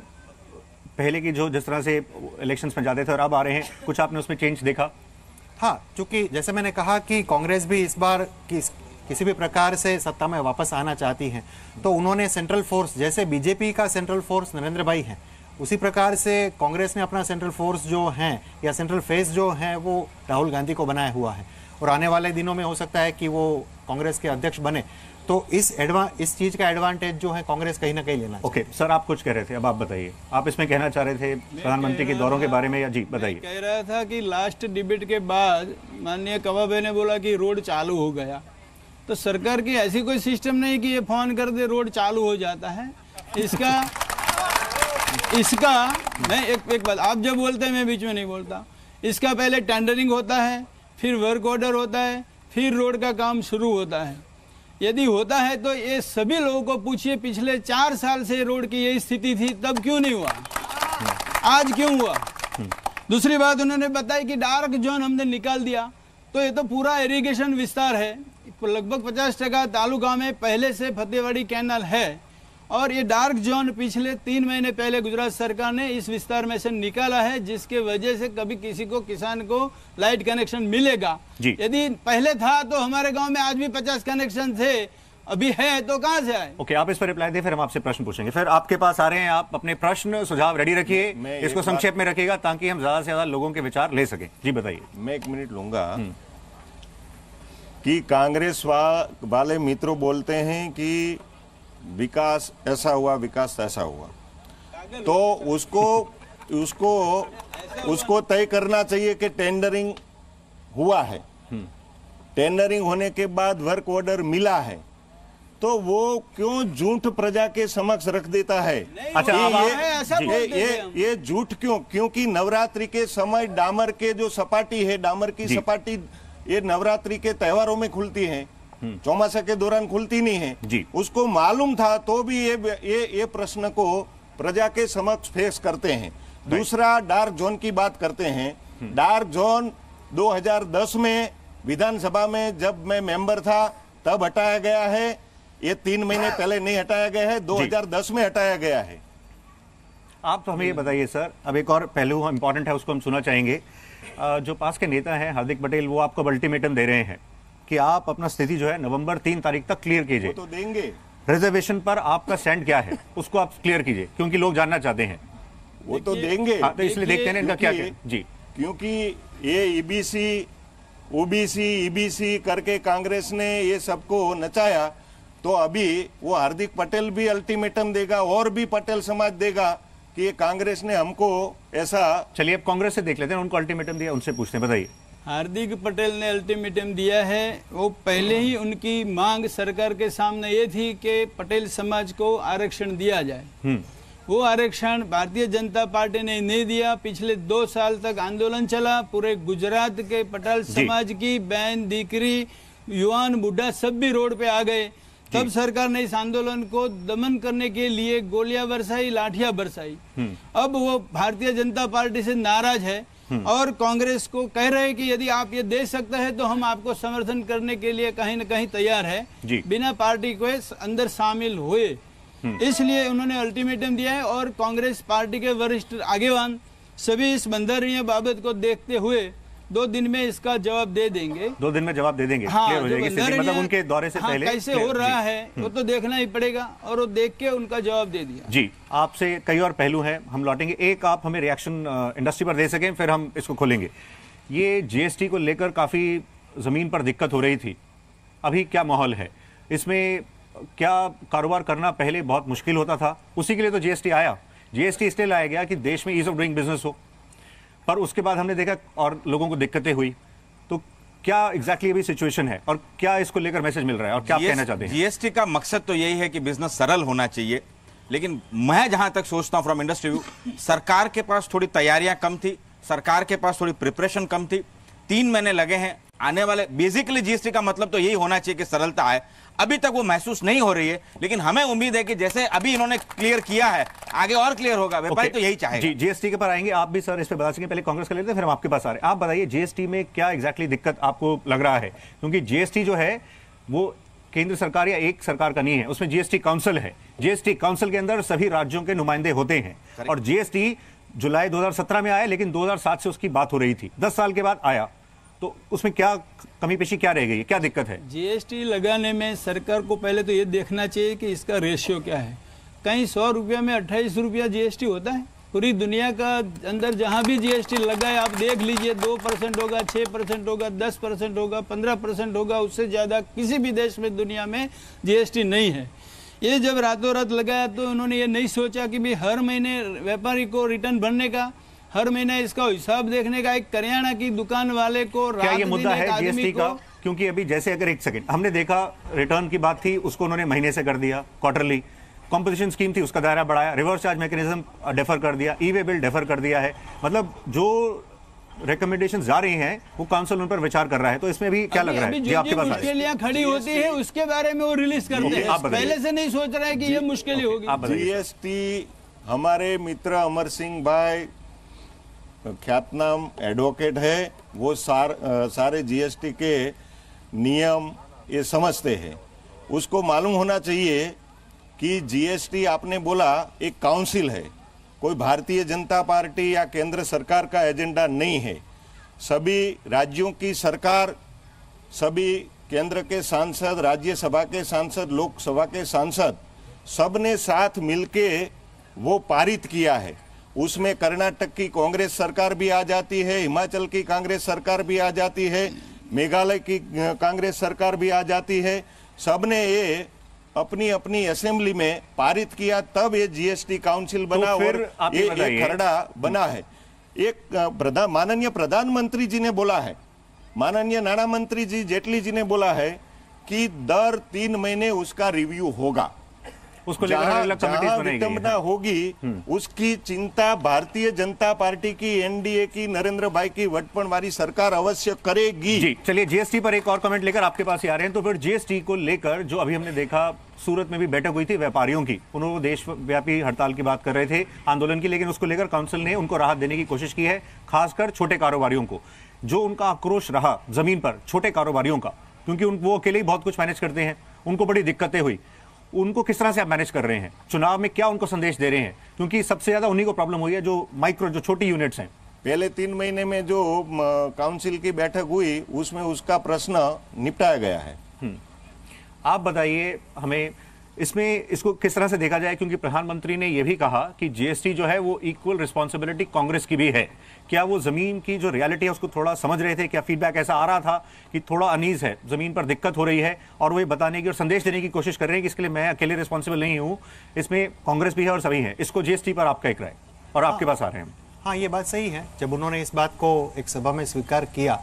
[SPEAKER 1] पहले की जो जिस तरह से इलेक्शंस में जाते थे और अब आ रहे हैं, कुछ आपने उसमें चेंज देखा?
[SPEAKER 5] हाँ, चूंकि जैसे मैंने कहा कि कांग्रेस भी इस बार किस किसी भी प्रकार से सत्ता में वापस आना चाहती है, तो उन्होंने सेंट्रल फोर्स, जैसे बीजेपी का सेंट्रल फोर्स नरेंद्र भाई है, उसी प्रकार से कांग्रेस ने अपना सेंट्रल फोर्स जो है या सेंट्रल फेस जो है वो राहुल गांधी को बनाया हुआ है, और आने वाले दिनों में हो सकता है कि वो कांग्रेस के अध्यक्ष बने। तो इस एडवा इस चीज का एडवांटेज जो है कांग्रेस कहीं ना कहीं लेना।
[SPEAKER 1] ओके okay, सर आप कुछ कह रहे थे, अब आप बताइए, आप इसमें कहना चाह रहे थे प्रधानमंत्री के दौरों के बारे में, या जी बताइए।
[SPEAKER 3] कह रहा था कि लास्ट डिबेट के बाद माननीय कवा भाई ने बोला कि रोड चालू हो गया, तो सरकार की ऐसी कोई सिस्टम नहीं कि ये फोन कर दे रोड चालू हो जाता है। इसका इसका मैं एक एक बात, आप जब बोलते हैं मैं बीच में नहीं बोलता, इसका पहले टेंडरिंग होता है, फिर वर्क ऑर्डर होता है, फिर रोड का काम शुरू होता है। यदि होता है तो ये सभी लोगों को पूछिए, पिछले चार साल से रोड की यही स्थिति थी, तब क्यों नहीं हुआ, आज क्यों हुआ। दूसरी बात उन्होंने बताई कि डार्क जोन हमने निकाल दिया, तो ये तो पूरा इरिगेशन विस्तार है, लगभग पचास टका तालुका में पहले से फतेहवाड़ी कैनाल है, और ये डार्क जोन पिछले तीन महीने पहले गुजरात सरकार ने इस विस्तार में से निकाला है, जिसके वजह से कभी किसी को किसान को लाइट कनेक्शन मिलेगा। यदि पहले था तो हमारे गांव में आज भी पचास कनेक्शन थे, अभी है तो कहां से आए।
[SPEAKER 1] ओके, आप इस पर रिप्लाई दें, फिर हम आपसे प्रश्न पूछेंगे। फिर आपके पास आ रहे हैं, आप अपने प्रश्न सुझाव रेडी रखिए, इसको संक्षेप में रखिएगा ताकि हम ज्यादा से ज्यादा लोगों के विचार ले सकें। जी बताइए।
[SPEAKER 2] मैं एक मिनट लूंगा कि कांग्रेस वा, वाले मित्रों बोलते हैं कि विकास ऐसा हुआ, विकास ऐसा हुआ, तो उसको उसको उसको तय करना चाहिए कि टेंडरिंग हुआ है, टेंडरिंग होने के बाद वर्क ऑर्डर मिला है, तो वो क्यों झूठ प्रजा के समक्ष रख देता है।
[SPEAKER 1] अच्छा,
[SPEAKER 2] ये ये ये, ये झूठ क्यों? क्योंकि नवरात्रि के समय डामर के जो सपाटी है, डामर की सपाटी ये नवरात्रि के त्योहारों में खुलती है, चौमासा के दौरान खुलती नहीं है जी। उसको मालूम था तो भी ये ये ये प्रश्न को प्रजा के समक्ष फेस करते हैं। दूसरा, डार्क जोन की बात करते हैं। डार्क जोन दो हज़ार दस में विधानसभा में जब मैं मेंबर था तब हटाया गया है, ये तीन महीने पहले नहीं हटाया गया है, दो हज़ार दस में हटाया गया है।
[SPEAKER 1] आप तो हमें ये बताइए सर, अब एक और पहलू इंपॉर्टेंट है, उसको हम सुनना चाहेंगे। जो पास के नेता हैं हार्दिक पटेल, वो आपको अल्टीमेटम दे रहे हैं कि आप अपना स्थिति जो है नवंबर तीन तारीख तक क्लियर कीजिए।
[SPEAKER 2] तो देंगे।
[SPEAKER 1] रिजर्वेशन पर आपका स्टैंड क्या है उसको आप क्लियर कीजिए, क्योंकि लोग जानना चाहते हैं।
[SPEAKER 2] वो तो देंगे।
[SPEAKER 1] हाँ, तो इसलिए देखते हैं इनका क्या क्या जी।
[SPEAKER 2] क्योंकि ये ईबीसी, ओबीसी, ईबीसी करके कांग्रेस ने ये सबको नचाया, तो अभी वो हार्दिक पटेल भी अल्टीमेटम देगा और भी पटेल समाज देगा कि ये कांग्रेस ने हमको ऐसा।
[SPEAKER 1] चलिए अब कांग्रेस से देख लेते हैं, उनको अल्टीमेटम दिया, उनसे पूछते हैं, बताइए।
[SPEAKER 3] हार्दिक पटेल ने अल्टीमेटम दिया है, वो पहले ही उनकी मांग सरकार के सामने ये थी कि पटेल समाज को आरक्षण दिया जाए। वो आरक्षण भारतीय जनता पार्टी ने नहीं दिया। पिछले दो साल तक आंदोलन चला, पूरे गुजरात के पटेल समाज की बहन, दीकरी, युवान, बुढ़ा सब भी रोड पे आ गए। तब सरकार ने इस आंदोलन को दमन करने के लिए गोलियां बरसाई, लाठियां बरसाई। अब वो भारतीय जनता पार्टी से नाराज है और कांग्रेस को कह रहे हैं कि यदि आप ये दे सकते हैं तो हम आपको समर्थन करने के लिए कहीं न कहीं तैयार है, बिना पार्टी को अंदर शामिल हुए। इसलिए उन्होंने अल्टीमेटम दिया है और कांग्रेस पार्टी के वरिष्ठ आगेवान सभी इस बंदरीय बाबत को देखते हुए दो दिन में इसका जवाब दे देंगे।
[SPEAKER 1] दो दिन में जवाब दे देंगे।
[SPEAKER 3] हाँ,
[SPEAKER 1] क्लियर हो जाएगी स्थिति, मतलब उनके दौरे से
[SPEAKER 3] हाँ,
[SPEAKER 1] पहले
[SPEAKER 3] कैसे हो रहा है वो तो देखना ही पड़ेगा, और वो देख के उनका जवाब दे दिया।
[SPEAKER 1] जी, आपसे कई और पहलू हैं, हम लौटेंगे। एक आप हमें रिएक्शन इंडस्ट्री पर दे सकें, फिर हम इसको खोलेंगे। ये जीएसटी को लेकर काफी जमीन पर दिक्कत हो रही थी, अभी क्या माहौल है इसमें? क्या कारोबार करना पहले बहुत मुश्किल होता था? उसी के लिए तो जीएसटी आया। जीएसटी इसलिए लाया गया कि देश में ईज ऑफ डूइंग बिजनेस हो, पर उसके बाद हमने देखा और लोगों को दिक्कतें हुई। तो क्या एग्जैक्टली अभी सिचुएशन है और क्या इसको लेकर मैसेज मिल रहा है और क्या आप कहना चाहते हैं?
[SPEAKER 4] जीएसटी का मकसद तो यही है कि बिजनेस सरल होना चाहिए, लेकिन मैं जहां तक सोचता हूं फ्रॉम इंडस्ट्री व्यू, सरकार के पास थोड़ी तैयारियां कम थी, सरकार के पास थोड़ी प्रिपरेशन कम थी। तीन महीने लगे हैं आने वाले। बेसिकली जीएसटी का मतलब तो यही होना चाहिए कि सरलता आए, अभी तक वो महसूस नहीं हो रही है, लेकिन हमें उम्मीद है कि जैसे अभी इन्होंने क्लियर किया है आगे और क्लियर होगा। व्यापारी तो यही चाहेगा।
[SPEAKER 1] जी, जीएसटी के पर आएंगे आप भी सर, इस पे बता सकें। पहले कांग्रेस का लेते हैं, फिर हम आपके पास आ रहे हैं। आप बताइए जीएसटी में क्या एग्जैक्टली दिक्कत आपको लग रहा है, क्योंकि जीएसटी जो है वो केंद्र सरकार या एक सरकार का नहीं है, उसमें जीएसटी काउंसिल है। जीएसटी काउंसिल के अंदर सभी राज्यों के नुमाइंदे होते हैं, और जीएसटी जुलाई दो हजार सत्रह में आया, लेकिन दो हजार सात से उसकी बात हो रही थी, दस साल के बाद आया। तो उसमें क्या कमी पेशी क्या रह गई है, क्या दिक्कत है?
[SPEAKER 3] जीएसटी लगाने में सरकार को पहले तो ये देखना चाहिए कि इसका रेशियो क्या है। कहीं सौ रुपया में अट्ठाईस रुपया जीएसटी होता है, पूरी दुनिया का अंदर जहां भी जीएसटी लगा है, आप देख लीजिए, दो परसेंट होगा, छः परसेंट होगा, दस परसेंट होगा, पंद्रह परसेंट होगा, उससे ज़्यादा किसी भी देश में दुनिया में जीएसटी नहीं है। ये जब रातों रात लगाया तो उन्होंने ये नहीं सोचा कि भाई हर महीने व्यापारी को रिटर्न भरने का, हर महीने इसका हिसाब देखने का, एक करियाना की दुकान वाले को
[SPEAKER 1] क्या ये मुद्दा है जीएसटी का? क्योंकि अभी जैसे अगर एक सेकंड हमने देखा, रिटर्न की बात थी, उसको उन्होंने महीने से कर दिया, क्वार्टरली। कॉम्पोजिशन स्कीम थी, उसका दायरा बढ़ाया, रिवर्स चार्ज मैकेनिज्म डेफर कर दिया, ई वे बिल डेफर कर दिया है। मतलब जो रिकमेंडेशन जा रही हैं वो काउंसिल उन पर विचार कर रहा है। तो इसमें भी क्या लग रहा है जी आपके पास
[SPEAKER 3] मुश्किलें खड़ी होती है उसके बारे में वो रिलीज करते हैं, पहले से नहीं सोच रहा है कि ये मुश्किलें होगी।
[SPEAKER 2] जीएसटी हमारे मित्र अमर सिंह भाई ख्यातनाम एडवोकेट है, वो सार, सारे जीएसटी के नियम ये समझते हैं। उसको मालूम होना चाहिए कि जीएसटी आपने बोला एक काउंसिल है, कोई भारतीय जनता पार्टी या केंद्र सरकार का एजेंडा नहीं है। सभी राज्यों की सरकार, सभी केंद्र के सांसद, राज्यसभा के सांसद, लोकसभा के सांसद, सबने साथ मिलके वो पारित किया है। उसमें कर्नाटक की कांग्रेस सरकार भी आ जाती है, हिमाचल की कांग्रेस सरकार भी आ जाती है, मेघालय की कांग्रेस सरकार भी आ जाती है। सबने ये अपनी अपनी असेंबली में पारित किया, तब ये जीएसटी काउंसिल बना
[SPEAKER 1] तो
[SPEAKER 2] और ये एक खरड़ा बना है। एक प्रधान माननीय प्रधानमंत्री जी ने बोला है, माननीय नाणा मंत्री जी जेटली जी ने बोला है कि दर तीन महीने उसका रिव्यू होगा।
[SPEAKER 1] उसको लेकर अलग कमेटी बनाई गई है।
[SPEAKER 2] विडंबना होगी उसकी चिंता भारतीय जनता पार्टी की, एनडीए की, नरेंद्र भाई की वटपन वाली सरकार अवश्य करेगी।
[SPEAKER 1] जी चलिए, जीएसटी पर एक और कमेंट लेकर आपके पास ही आ रहे हैं। तो फिर जीएसटी को लेकर जो अभी हमने देखा, सूरत में भी बैठक हुई थी व्यापारियों की, उन्होंने देशव्यापी हड़ताल की बात कर रहे थे, आंदोलन की, लेकिन उसको लेकर काउंसिल ने उनको राहत देने की कोशिश की है, खासकर छोटे कारोबारियों को। जो उनका आक्रोश रहा जमीन पर छोटे कारोबारियों का, क्योंकि उन वो अकेले ही बहुत कुछ मैनेज करते हैं, उनको बड़ी दिक्कतें हुई, उनको किस तरह से आप मैनेज कर रहे हैं, चुनाव में क्या उनको संदेश दे रहे हैं? क्योंकि सबसे ज्यादा उन्हीं को प्रॉब्लम हुई है, जो माइक्रो, जो छोटी यूनिट्स हैं।
[SPEAKER 2] पहले तीन महीने में जो काउंसिल की बैठक हुई उसमें उसका प्रश्न निपटाया गया है।
[SPEAKER 1] आप बताइए हमें इसमें इसको किस तरह से देखा जाए, क्योंकि प्रधानमंत्री ने यह भी कहा कि जीएसटी जो है वो इक्वल रिस्पॉन्सिबिलिटी कांग्रेस की भी है। क्या वो जमीन की जो रियलिटी है उसको थोड़ा समझ रहे थे? क्या फीडबैक ऐसा आ रहा था कि थोड़ा अनीज है, जमीन पर दिक्कत हो रही है, और वो ये बताने की और संदेश देने की कोशिश कर रहे हैं कि इसके लिए मैं अकेले रिस्पॉन्सिबल नहीं हूँ, इसमें कांग्रेस भी है और सभी हैं। इसको जीएसटी पर आपका एक राय, और आपके पास आ रहे हैं।
[SPEAKER 5] हाँ, ये बात सही है। जब उन्होंने इस बात को एक सभा में स्वीकार किया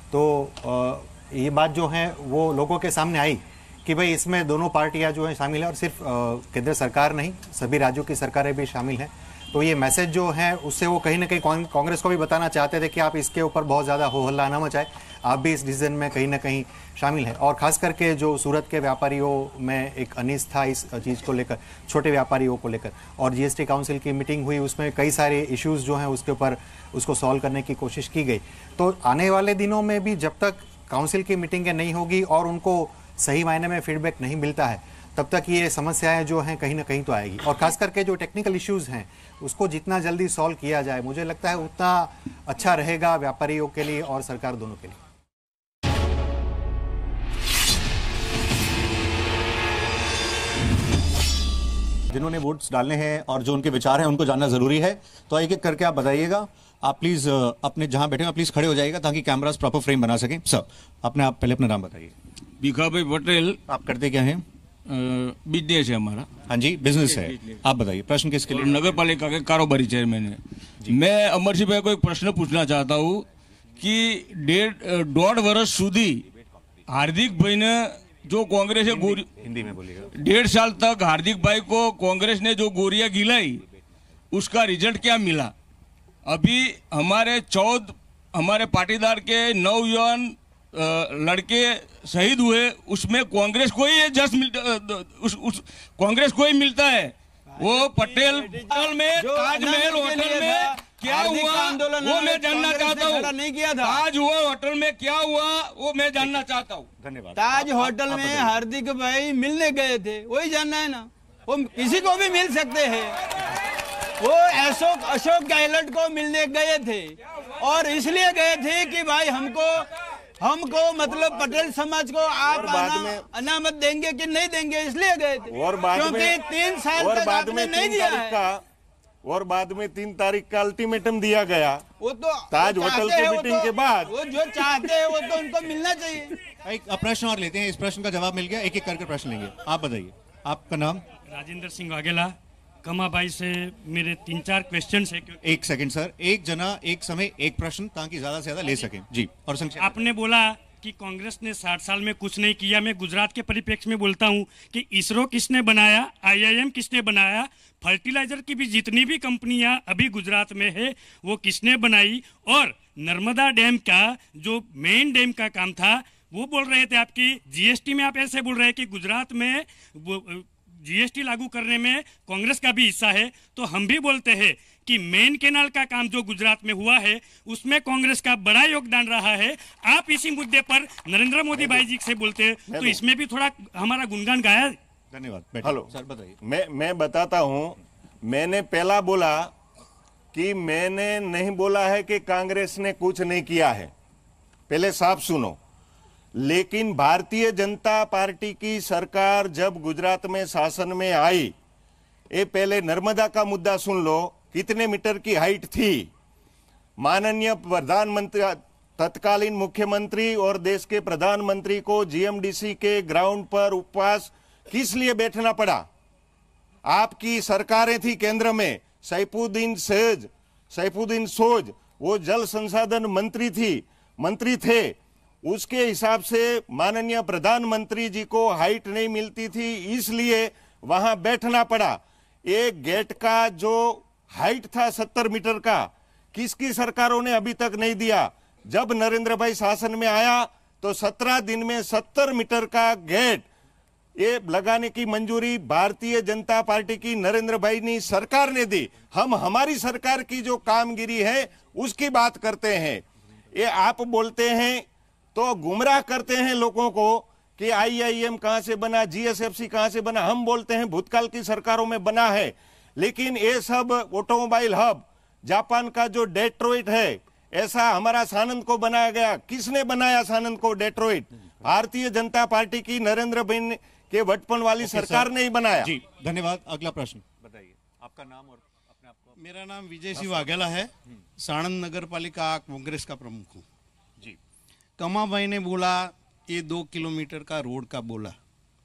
[SPEAKER 5] तो ये बात जो है वो लोगों के सामने आई कि भाई इसमें दोनों पार्टियां जो है शामिल है, और सिर्फ केंद्र सरकार नहीं, सभी राज्यों की सरकारें भी शामिल हैं। तो ये मैसेज जो है उससे वो कहीं ना कहीं कांग्रेस को भी बताना चाहते थे कि आप इसके ऊपर बहुत ज़्यादा हो हल्ला ना मचाए, आप भी इस डिसीजन में कहीं ना कहीं शामिल हैं। और ख़ास करके जो सूरत के व्यापारियों में एक अनीस था इस चीज़ को लेकर, छोटे व्यापारियों को लेकर, और जीएसटी काउंसिल की मीटिंग हुई, उसमें कई सारे इश्यूज़ जो हैं उसके ऊपर उसको सॉल्व करने की कोशिश की गई। तो आने वाले दिनों में भी जब तक काउंसिल की मीटिंगें नहीं होगी और उनको सही मायने में फीडबैक नहीं मिलता है, तब तक ये समस्याएं जो हैं कहीं ना कहीं तो आएगी। और खास करके जो टेक्निकल इश्यूज हैं उसको जितना जल्दी सॉल्व किया जाए, मुझे लगता है उतना अच्छा रहेगा व्यापारियों के लिए और सरकार दोनों के लिए।
[SPEAKER 1] जिन्होंने वोट्स डालने हैं और जो उनके विचार हैं उनको जानना जरूरी है, तो एक एक करके आप बताइएगा। आप प्लीज अपने जहां बैठे हैं प्लीज खड़े हो जाइएगा ताकि कैमरास प्रॉपर फ्रेम बना सकें। सब अपने आप पहले अपना नाम बताइए।
[SPEAKER 6] भीखाभाई पटेल।
[SPEAKER 1] आप करते क्या हैं?
[SPEAKER 6] बिजनेस है हमारा।
[SPEAKER 1] हाँ जी, बिजनेस है। आप बताइए प्रश्न किसके लिए?
[SPEAKER 6] नगर पालिका के कारोबारी चेयरमैन है। मैं अमर सिंह भाई को एक प्रश्न पूछना चाहता हूँ कि डेढ़ दौड़ वर्ष सुधी हार्दिक भाई ने जो कांग्रेस है गोरी
[SPEAKER 1] हिंदी में बोलिएगा,
[SPEAKER 6] डेढ़ साल तक हार्दिक भाई को कांग्रेस ने जो गोरियां गिलाई उसका रिजल्ट क्या मिला? अभी हमारे चौदह हमारे पाटीदार के नौ युवान लड़के शहीद हुए, उसमें कांग्रेस को ही जस मिलता, उस, उस कांग्रेस को ही मिलता है। वो पटेल होटल में, ताजमहल होटल में क्या हुआ वो मैं जानना चाहता हूँ।
[SPEAKER 3] नहीं किया था
[SPEAKER 6] ताज हुआ होटल में क्या हुआ वो मैं जानना चाहता हूँ।
[SPEAKER 1] धन्यवाद।
[SPEAKER 3] ताज होटल में हार्दिक भाई मिलने गए थे, वही जानना है ना। वो किसी को भी मिल सकते हैं। वो अशोक अशोक गहलोत को मिलने गए थे और इसलिए गए थे कि भाई हमको हमको मतलब पटेल समाज को आप अनामत देंगे कि नहीं देंगे, इसलिए गए थे।
[SPEAKER 2] और बाद
[SPEAKER 3] क्योंकि
[SPEAKER 2] में
[SPEAKER 3] तीन साल
[SPEAKER 2] और
[SPEAKER 3] तक
[SPEAKER 2] बाद
[SPEAKER 3] आपने
[SPEAKER 2] में
[SPEAKER 3] नहीं
[SPEAKER 2] तीन
[SPEAKER 3] दिया
[SPEAKER 2] तारीख
[SPEAKER 3] है।
[SPEAKER 2] का और बाद में तीन तारीख का अल्टीमेटम दिया गया।
[SPEAKER 3] वो तो
[SPEAKER 2] ताज
[SPEAKER 3] वो
[SPEAKER 2] होटल
[SPEAKER 3] चाहते
[SPEAKER 2] की
[SPEAKER 3] हैं, वो
[SPEAKER 2] मीटिंग
[SPEAKER 3] तो-
[SPEAKER 2] के बाद
[SPEAKER 3] वो जो चाहते हैं वो तो उनको मिलना चाहिए।
[SPEAKER 1] एक प्रश्न और लेते हैं, इस प्रश्न का जवाब मिल गया, एक एक करके प्रश्न लेंगे। आप बताइए, आपका नाम?
[SPEAKER 7] राजेंद्र सिंह वाघेला, कमाबाई से मेरे तीन चार क्वेश्चन है।
[SPEAKER 1] एक सेकंड सर, एक जना एक समय एक प्रश्न, ताकि ज्यादा से ज्यादा ले सकें जी। और संक्षेप
[SPEAKER 7] आपने बोला कि कांग्रेस ने साठ साल में कुछ नहीं किया। मैं गुजरात के परिप्रेक्ष्य में बोलता हूं कि इसरो किसने बनाया, आईआईएम किसने बनाया, फर्टिलाइजर की भी जितनी भी कंपनियां अभी गुजरात में है वो किसने बनाई, और नर्मदा डैम का जो मेन डैम का काम था वो बोल रहे थे आपकी जीएसटी में। आप ऐसे बोल रहे हैं कि गुजरात में जीएसटी लागू करने में कांग्रेस का भी हिस्सा है, तो हम भी बोलते हैं कि मेन कैनाल का काम जो गुजरात में हुआ है उसमें कांग्रेस का बड़ा योगदान रहा है। आप इसी मुद्दे पर नरेंद्र मोदी भाई जी से बोलते हैं, तो इसमें भी थोड़ा हमारा गुणगान गाया।
[SPEAKER 1] धन्यवाद।
[SPEAKER 2] हेलो
[SPEAKER 1] सर बताइए।
[SPEAKER 2] मैं मैं बताता हूं, मैंने पहला बोला कि मैंने नहीं बोला है कि कांग्रेस ने कुछ नहीं किया है, पहले साफ सुनो। लेकिन भारतीय जनता पार्टी की सरकार जब गुजरात में शासन में आई, ये पहले नर्मदा का मुद्दा सुन लो, कितने मीटर की हाइट थी। माननीय प्रधानमंत्री, तत्कालीन मुख्यमंत्री और देश के प्रधानमंत्री को जीएमडीसी के ग्राउंड पर उपवास किस लिए बैठना पड़ा? आपकी सरकारें थी केंद्र में, सैफुद्दीन सेज सैफुद्दीन सोज वो जल संसाधन मंत्री थी मंत्री थे। उसके हिसाब से माननीय प्रधानमंत्री जी को हाइट नहीं मिलती थी, इसलिए वहां बैठना पड़ा। एक गेट का जो हाइट था सत्तर मीटर का, किसकी सरकारों ने अभी तक नहीं दिया। जब नरेंद्र भाई शासन में आया तो सत्रह दिन में सत्तर मीटर का गेट ये लगाने की मंजूरी भारतीय जनता पार्टी की नरेंद्र भाई ने सरकार ने दी। हम हमारी सरकार की जो कामगिरी है उसकी बात करते हैं। ये आप बोलते हैं तो गुमराह करते हैं लोगों को कि आईआईएम कहां से बना, जीएसएफसी कहां से बना। हम बोलते हैं भूतकाल की सरकारों में बना है, लेकिन ये सब ऑटोमोबाइल हब जापान का जो डेट्रॉइट है, ऐसा हमारा सानंद को बनाया गया। किसने बनाया सानंद को, डेट्रॉइट? भारतीय जनता पार्टी की नरेंद्र भाई के वटपन वाली सरकार ने ही बनाया।
[SPEAKER 1] जी धन्यवाद। अगला प्रश्न बताइए, आपका नाम और अपने आप को।
[SPEAKER 8] मेरा नाम विजय सिंह वाघेला है, साणंद नगर पालिका कांग्रेस का प्रमुख हूँ
[SPEAKER 1] जी।
[SPEAKER 8] कमा भाई ने बोला ये दो किलोमीटर का रोड का बोला,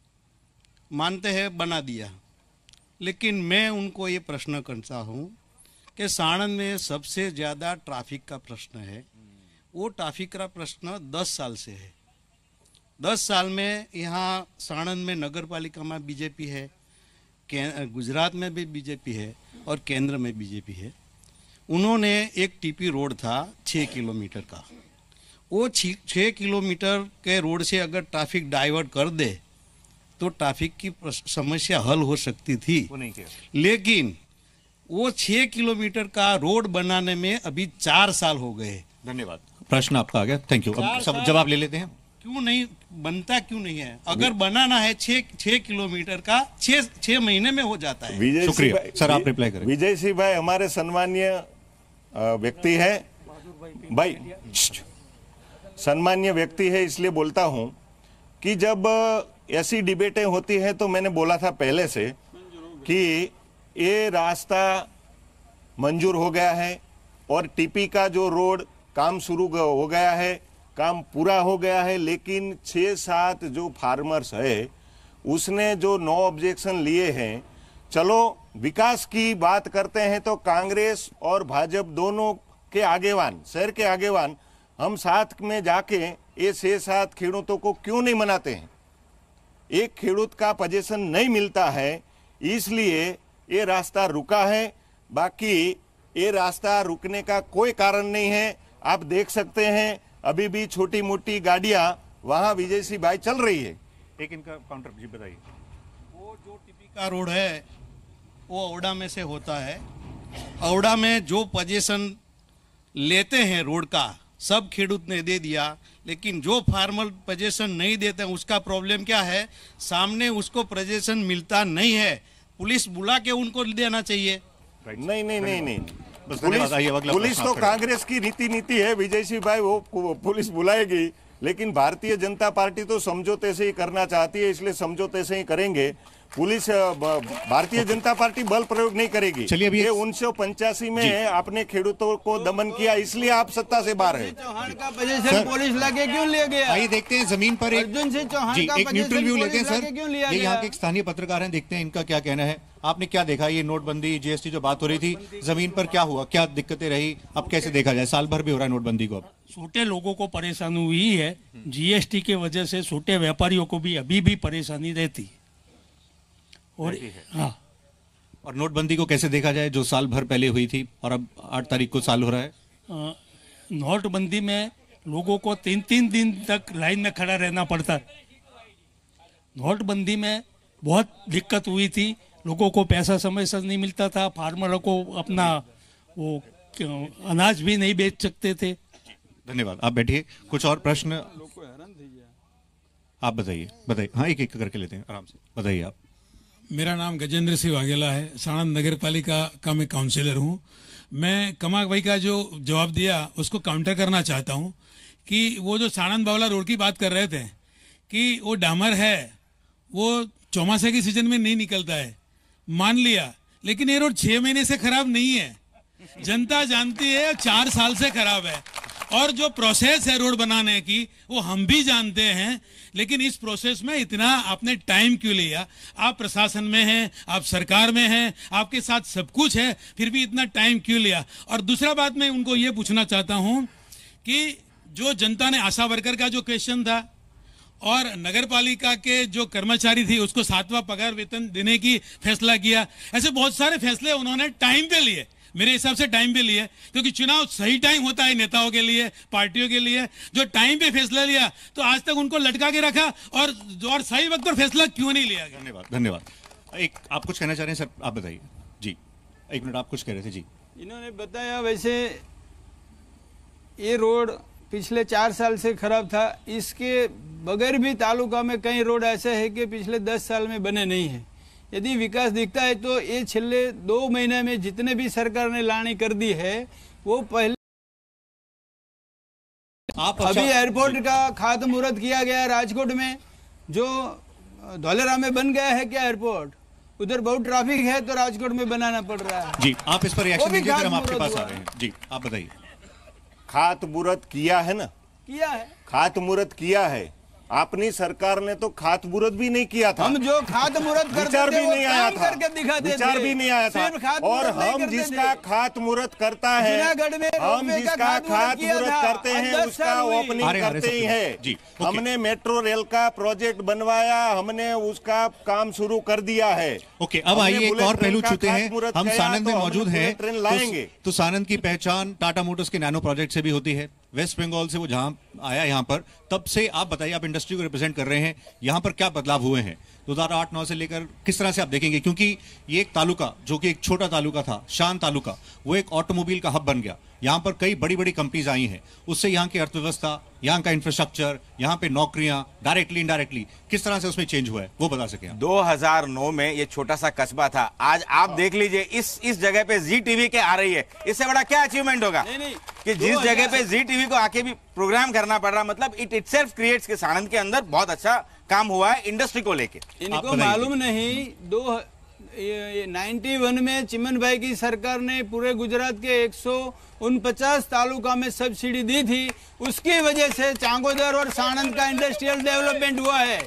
[SPEAKER 8] मानते हैं बना दिया, लेकिन मैं उनको ये प्रश्न करता हूँ कि साणंद में सबसे ज़्यादा ट्रैफिक का प्रश्न है। वो ट्रैफिक का प्रश्न दस साल से है। दस साल में यहाँ साणंद में नगर पालिका में बीजेपी है, गुजरात में भी बीजेपी है और केंद्र में बीजेपी है। उन्होंने एक टीपी रोड था छः किलोमीटर का, वो छः किलोमीटर के रोड से अगर ट्रैफिक डाइवर्ट कर दे तो ट्रैफिक की समस्या हल हो सकती थी,
[SPEAKER 1] वो नहीं किया।
[SPEAKER 8] लेकिन वो छः किलोमीटर का रोड बनाने में अभी चार साल हो गए।
[SPEAKER 1] धन्यवाद, प्रश्न आपका आ गया, थैंक यू। अब सब जवाब ले लेते हैं।
[SPEAKER 8] क्यों नहीं बनता, क्यों नहीं है? अगर बनाना है छः छः किलोमीटर का छः छः महीने में हो जाता है।
[SPEAKER 2] विजय
[SPEAKER 1] शुक्रिया
[SPEAKER 2] सिंह
[SPEAKER 1] सर, आप रिप्लाई करें।
[SPEAKER 2] विजय सिंह भाई हमारे सम्मानीय व्यक्ति है भाई, सम्मानीय व्यक्ति है, इसलिए बोलता हूं कि जब ऐसी डिबेटें होती हैं तो मैंने बोला था पहले से कि ये रास्ता मंजूर हो गया है और टीपी का जो रोड काम शुरू हो गया है, काम पूरा हो गया है, लेकिन छः सात जो फार्मर्स है उसने जो नो ऑब्जेक्शन लिए हैं। चलो विकास की बात करते हैं तो कांग्रेस और भाजपा दोनों के आगेवान, शहर के आगेवान, हम साथ में जाके ये छः सात खेडूतों को क्यों नहीं मनाते हैं? एक खेडूत का पोजीशन नहीं मिलता है, इसलिए ये रास्ता रुका है। बाकी ये रास्ता रुकने का कोई कारण नहीं है। आप देख सकते हैं अभी भी छोटी मोटी गाड़ियां वहां विजय सिंह भाई चल रही है।
[SPEAKER 1] एक इनका काउंटर जी बताइए।
[SPEAKER 8] वो जो टीपी का रोड है वो औड़ा में से होता है। औड़ा में जो पोजीशन लेते हैं रोड का सब खेडूत ने दे दिया, लेकिन जो फार्मर पोजीशन नहीं देते हैं उसका प्रॉब्लम क्या है? सामने उसको पोजीशन मिलता नहीं है, पुलिस बुला के उनको देना चाहिए।
[SPEAKER 2] नहीं नहीं नहीं नहीं
[SPEAKER 1] बस
[SPEAKER 2] पुलिस,
[SPEAKER 1] धन्यवाद। आइए, अगला
[SPEAKER 2] पुलिस
[SPEAKER 1] प्रश्न
[SPEAKER 2] तो
[SPEAKER 1] आप करें।
[SPEAKER 2] कांग्रेस की नीति नीति है विजय सिंह भाई, वो पुलिस बुलाएगी, लेकिन भारतीय जनता पार्टी तो समझौते से ही करना चाहती है, इसलिए समझौते से ही करेंगे। पुलिस भारतीय जनता पार्टी बल प्रयोग नहीं करेगी।
[SPEAKER 5] चलिए अभी
[SPEAKER 2] ये उन्नीस सौ पंचासी में आपने खेडूतों को दमन किया, इसलिए आप सत्ता से बाहर है।
[SPEAKER 3] चौहान का पोजीशन पुलिस लाके क्यों ले गया?
[SPEAKER 5] आइए देखते हैं जमीन पर एक
[SPEAKER 3] अर्जुन सिंह चौहान
[SPEAKER 5] जी
[SPEAKER 3] का
[SPEAKER 5] एक न्यूट्रल व्यू लेते हैं
[SPEAKER 3] पुलिस लाके क्यों लिया
[SPEAKER 5] सर। ये
[SPEAKER 3] गया?
[SPEAKER 5] यहाँ के एक स्थानीय पत्रकार हैं, देखते हैं इनका क्या कहना है। आपने क्या देखा, ये नोटबंदी जीएसटी जो बात हो रही थी, जमीन पर क्या हुआ, क्या दिक्कतें रही, अब कैसे देखा जाए? साल भर भी हो रहा है नोटबंदी को, अब
[SPEAKER 7] छोटे लोगों को परेशानी हुई है, जीएसटी के वजह से छोटे व्यापारियों को भी अभी भी परेशानी रहती है। और हाँ,
[SPEAKER 5] और नोटबंदी को कैसे देखा जाए जो साल भर पहले हुई थी और अब आठ तारीख को साल हो रहा है?
[SPEAKER 7] अ, नोटबंदी में लोगों को तीन तीन दिन तक लाइन में खड़ा रहना पड़ता है। नोटबंदी में बहुत दिक्कत हुई थी, लोगों को पैसा समय से नहीं मिलता था, फार्मरों को अपना वो क्यों- अनाज भी नहीं बेच सकते थे।
[SPEAKER 5] धन्यवाद, आप बैठिए। कुछ और प्रश्न आप बताइए, बताइए। हाँ, एक एक करके लेते हैं, आराम से बताइए आप।
[SPEAKER 9] मेरा नाम गजेंद्र सिंह वाघेला है, साणंद नगर पालिका का मैं काउंसिलर हूँ। मैं कमा भाई का जो जवाब दिया उसको काउंटर करना चाहता हूँ कि वो जो साणंद बावला रोड की बात कर रहे थे कि वो डामर है, वो चौमासे के सीजन में नहीं निकलता है, मान लिया, लेकिन ये रोड छह महीने से खराब नहीं है, जनता जानती है, चार साल से खराब है। और जो प्रोसेस है रोड बनाने की वो हम भी जानते हैं, लेकिन इस प्रोसेस में इतना आपने टाइम क्यों लिया? आप प्रशासन में हैं, आप सरकार में हैं, आपके साथ सब कुछ है, फिर भी इतना टाइम क्यों लिया? और दूसरा बात मैं उनको ये पूछना चाहता हूं कि जो जनता ने आशा वर्कर का जो क्वेश्चन था और नगर पालिका के जो कर्मचारी थी उसको सातवां पगार वेतन देने की फैसला किया, ऐसे बहुत सारे फैसले उन्होंने टाइम पे लिए, मेरे हिसाब से टाइम पे लिए, क्योंकि चुनाव सही टाइम होता है नेताओं के लिए, पार्टियों के लिए। जो टाइम पे फैसला लिया तो आज तक उनको लटका के रखा, और और सही वक्त पर फैसला क्यों नहीं लिया गया?
[SPEAKER 5] धन्यवाद, धन्यवाद। एक आप कुछ कहना चाह रहे हैं सर, आप बताइए जी। एक मिनट, आप कुछ कह रहे थे जी।
[SPEAKER 3] इन्होंने बताया वैसे ये रोड पिछले चार साल से खराब था, इसके बगैर भी तालुका में कई रोड ऐसे है कि पिछले दस साल में बने नहीं है। यदि विकास दिखता है तो ये छिले दो महीने में जितने भी सरकार ने लानी कर दी है वो पहले
[SPEAKER 5] आप
[SPEAKER 3] अभी
[SPEAKER 5] अच्छा,
[SPEAKER 3] एयरपोर्ट का खातमुहूर्त किया गया है राजकोट में, जो धौलेरा में बन गया है क्या एयरपोर्ट? उधर बहुत ट्रैफिक है तो राजकोट में बनाना पड़ रहा है।
[SPEAKER 5] जी आप इस पर
[SPEAKER 3] वो
[SPEAKER 5] रिएक्शन
[SPEAKER 3] भी
[SPEAKER 5] दीजिए, फिर हम आपके
[SPEAKER 3] खातमुहूर्त
[SPEAKER 5] पास आ
[SPEAKER 3] हुआ।
[SPEAKER 5] रहे हैं। जी आप बताइए।
[SPEAKER 2] खातमुहूर्त किया है ना,
[SPEAKER 3] किया है,
[SPEAKER 2] खातमुहूर्त किया है। अपनी सरकार ने तो खातमुहूर्त भी नहीं किया था।
[SPEAKER 3] हम जो खातमुहूर्त करते
[SPEAKER 2] विचार
[SPEAKER 3] थे
[SPEAKER 2] भी
[SPEAKER 3] वो
[SPEAKER 2] नहीं आया
[SPEAKER 3] काम
[SPEAKER 2] था,
[SPEAKER 3] करके दिखाते
[SPEAKER 2] विचार
[SPEAKER 3] थे।
[SPEAKER 2] भी नहीं आया था।
[SPEAKER 3] सिर्फ खातमुहूर्त
[SPEAKER 2] और
[SPEAKER 3] नहीं
[SPEAKER 2] हम
[SPEAKER 3] करते
[SPEAKER 2] जिसका
[SPEAKER 3] थे।
[SPEAKER 2] खातमुहूर्त करता है,
[SPEAKER 3] जूनागढ़ में
[SPEAKER 2] हम
[SPEAKER 3] रोपवे का
[SPEAKER 2] जिसका
[SPEAKER 3] खातमुहूर्त किया
[SPEAKER 2] खातमुहूर्त
[SPEAKER 3] था।
[SPEAKER 2] करते
[SPEAKER 3] आज
[SPEAKER 2] हैं
[SPEAKER 3] दस
[SPEAKER 2] उसका
[SPEAKER 3] साल हुई।
[SPEAKER 2] ओपनिंग
[SPEAKER 5] आ रहे हैं, आ रहे हैं
[SPEAKER 2] करते ही
[SPEAKER 5] सब
[SPEAKER 2] है।
[SPEAKER 5] जी, ओके।
[SPEAKER 2] हमने मेट्रो रेल का प्रोजेक्ट बनवाया, हमने उसका काम शुरू कर दिया है।
[SPEAKER 5] ओके, अब
[SPEAKER 2] हमने
[SPEAKER 5] आइए एक
[SPEAKER 2] बुलेट
[SPEAKER 5] और
[SPEAKER 2] ट्रेन
[SPEAKER 5] पहलू
[SPEAKER 2] का
[SPEAKER 5] छूते हैं।
[SPEAKER 2] खातमुहूर्त
[SPEAKER 5] हम
[SPEAKER 2] किया
[SPEAKER 5] सानंद में
[SPEAKER 2] तो हमने
[SPEAKER 5] मौजूद हैं,
[SPEAKER 2] बुलेट ट्रेन लाएंगे।
[SPEAKER 5] तो, तो सानंद की पहचान टाटा मोटर्स के नैनो प्रोजेक्ट से भी होती है। वेस्ट बंगाल से वो जहां आया यहाँ पर, तब से आप बताइए, आप इंडस्ट्री को रिप्रेजेंट कर रहे हैं, यहाँ पर क्या बदलाव हुए हैं दो हज़ार आठ नौ से लेकर? किस तरह से आप देखेंगे, क्योंकि ये एक तालुका जो कि एक छोटा तालुका था, शान तालुका, वो एक ऑटोमोबाइल का हब बन गया। यहाँ पर कई बड़ी बड़ी कंपनीज आई हैं, उससे यहाँ की अर्थव्यवस्था, यहाँ का इंफ्रास्ट्रक्चर, यहाँ पे नौकरियां डायरेक्टली इनडायरेक्टली किस तरह से उसमें चेंज हुआ है, वो बता सके आप।
[SPEAKER 4] दो हज़ार नौ में ये छोटा सा कस्बा था, आज आप देख लीजिए इस इस जगह पे जी टीवी के आ रही है। इससे बड़ा क्या अचीवमेंट होगा
[SPEAKER 3] नहीं, नहीं,
[SPEAKER 4] कि जिस जगह पे जी टीवी को आके भी प्रोग्राम करना पड़ रहा, मतलब इट इटसेल्फ क्रिएट्स के सानंद के अंदर बहुत अच्छा काम हुआ है इंडस्ट्री को लेके।
[SPEAKER 3] इनको मालूम नहीं, दो नाइन्टी वन में चिमन भाई की सरकार ने पूरे गुजरात के एक सौ उनपचास तालुका में सब्सिडी दी थी, उसकी वजह से चांगोदर और साणंद का इंडस्ट्रियल डेवलपमेंट हुआ है।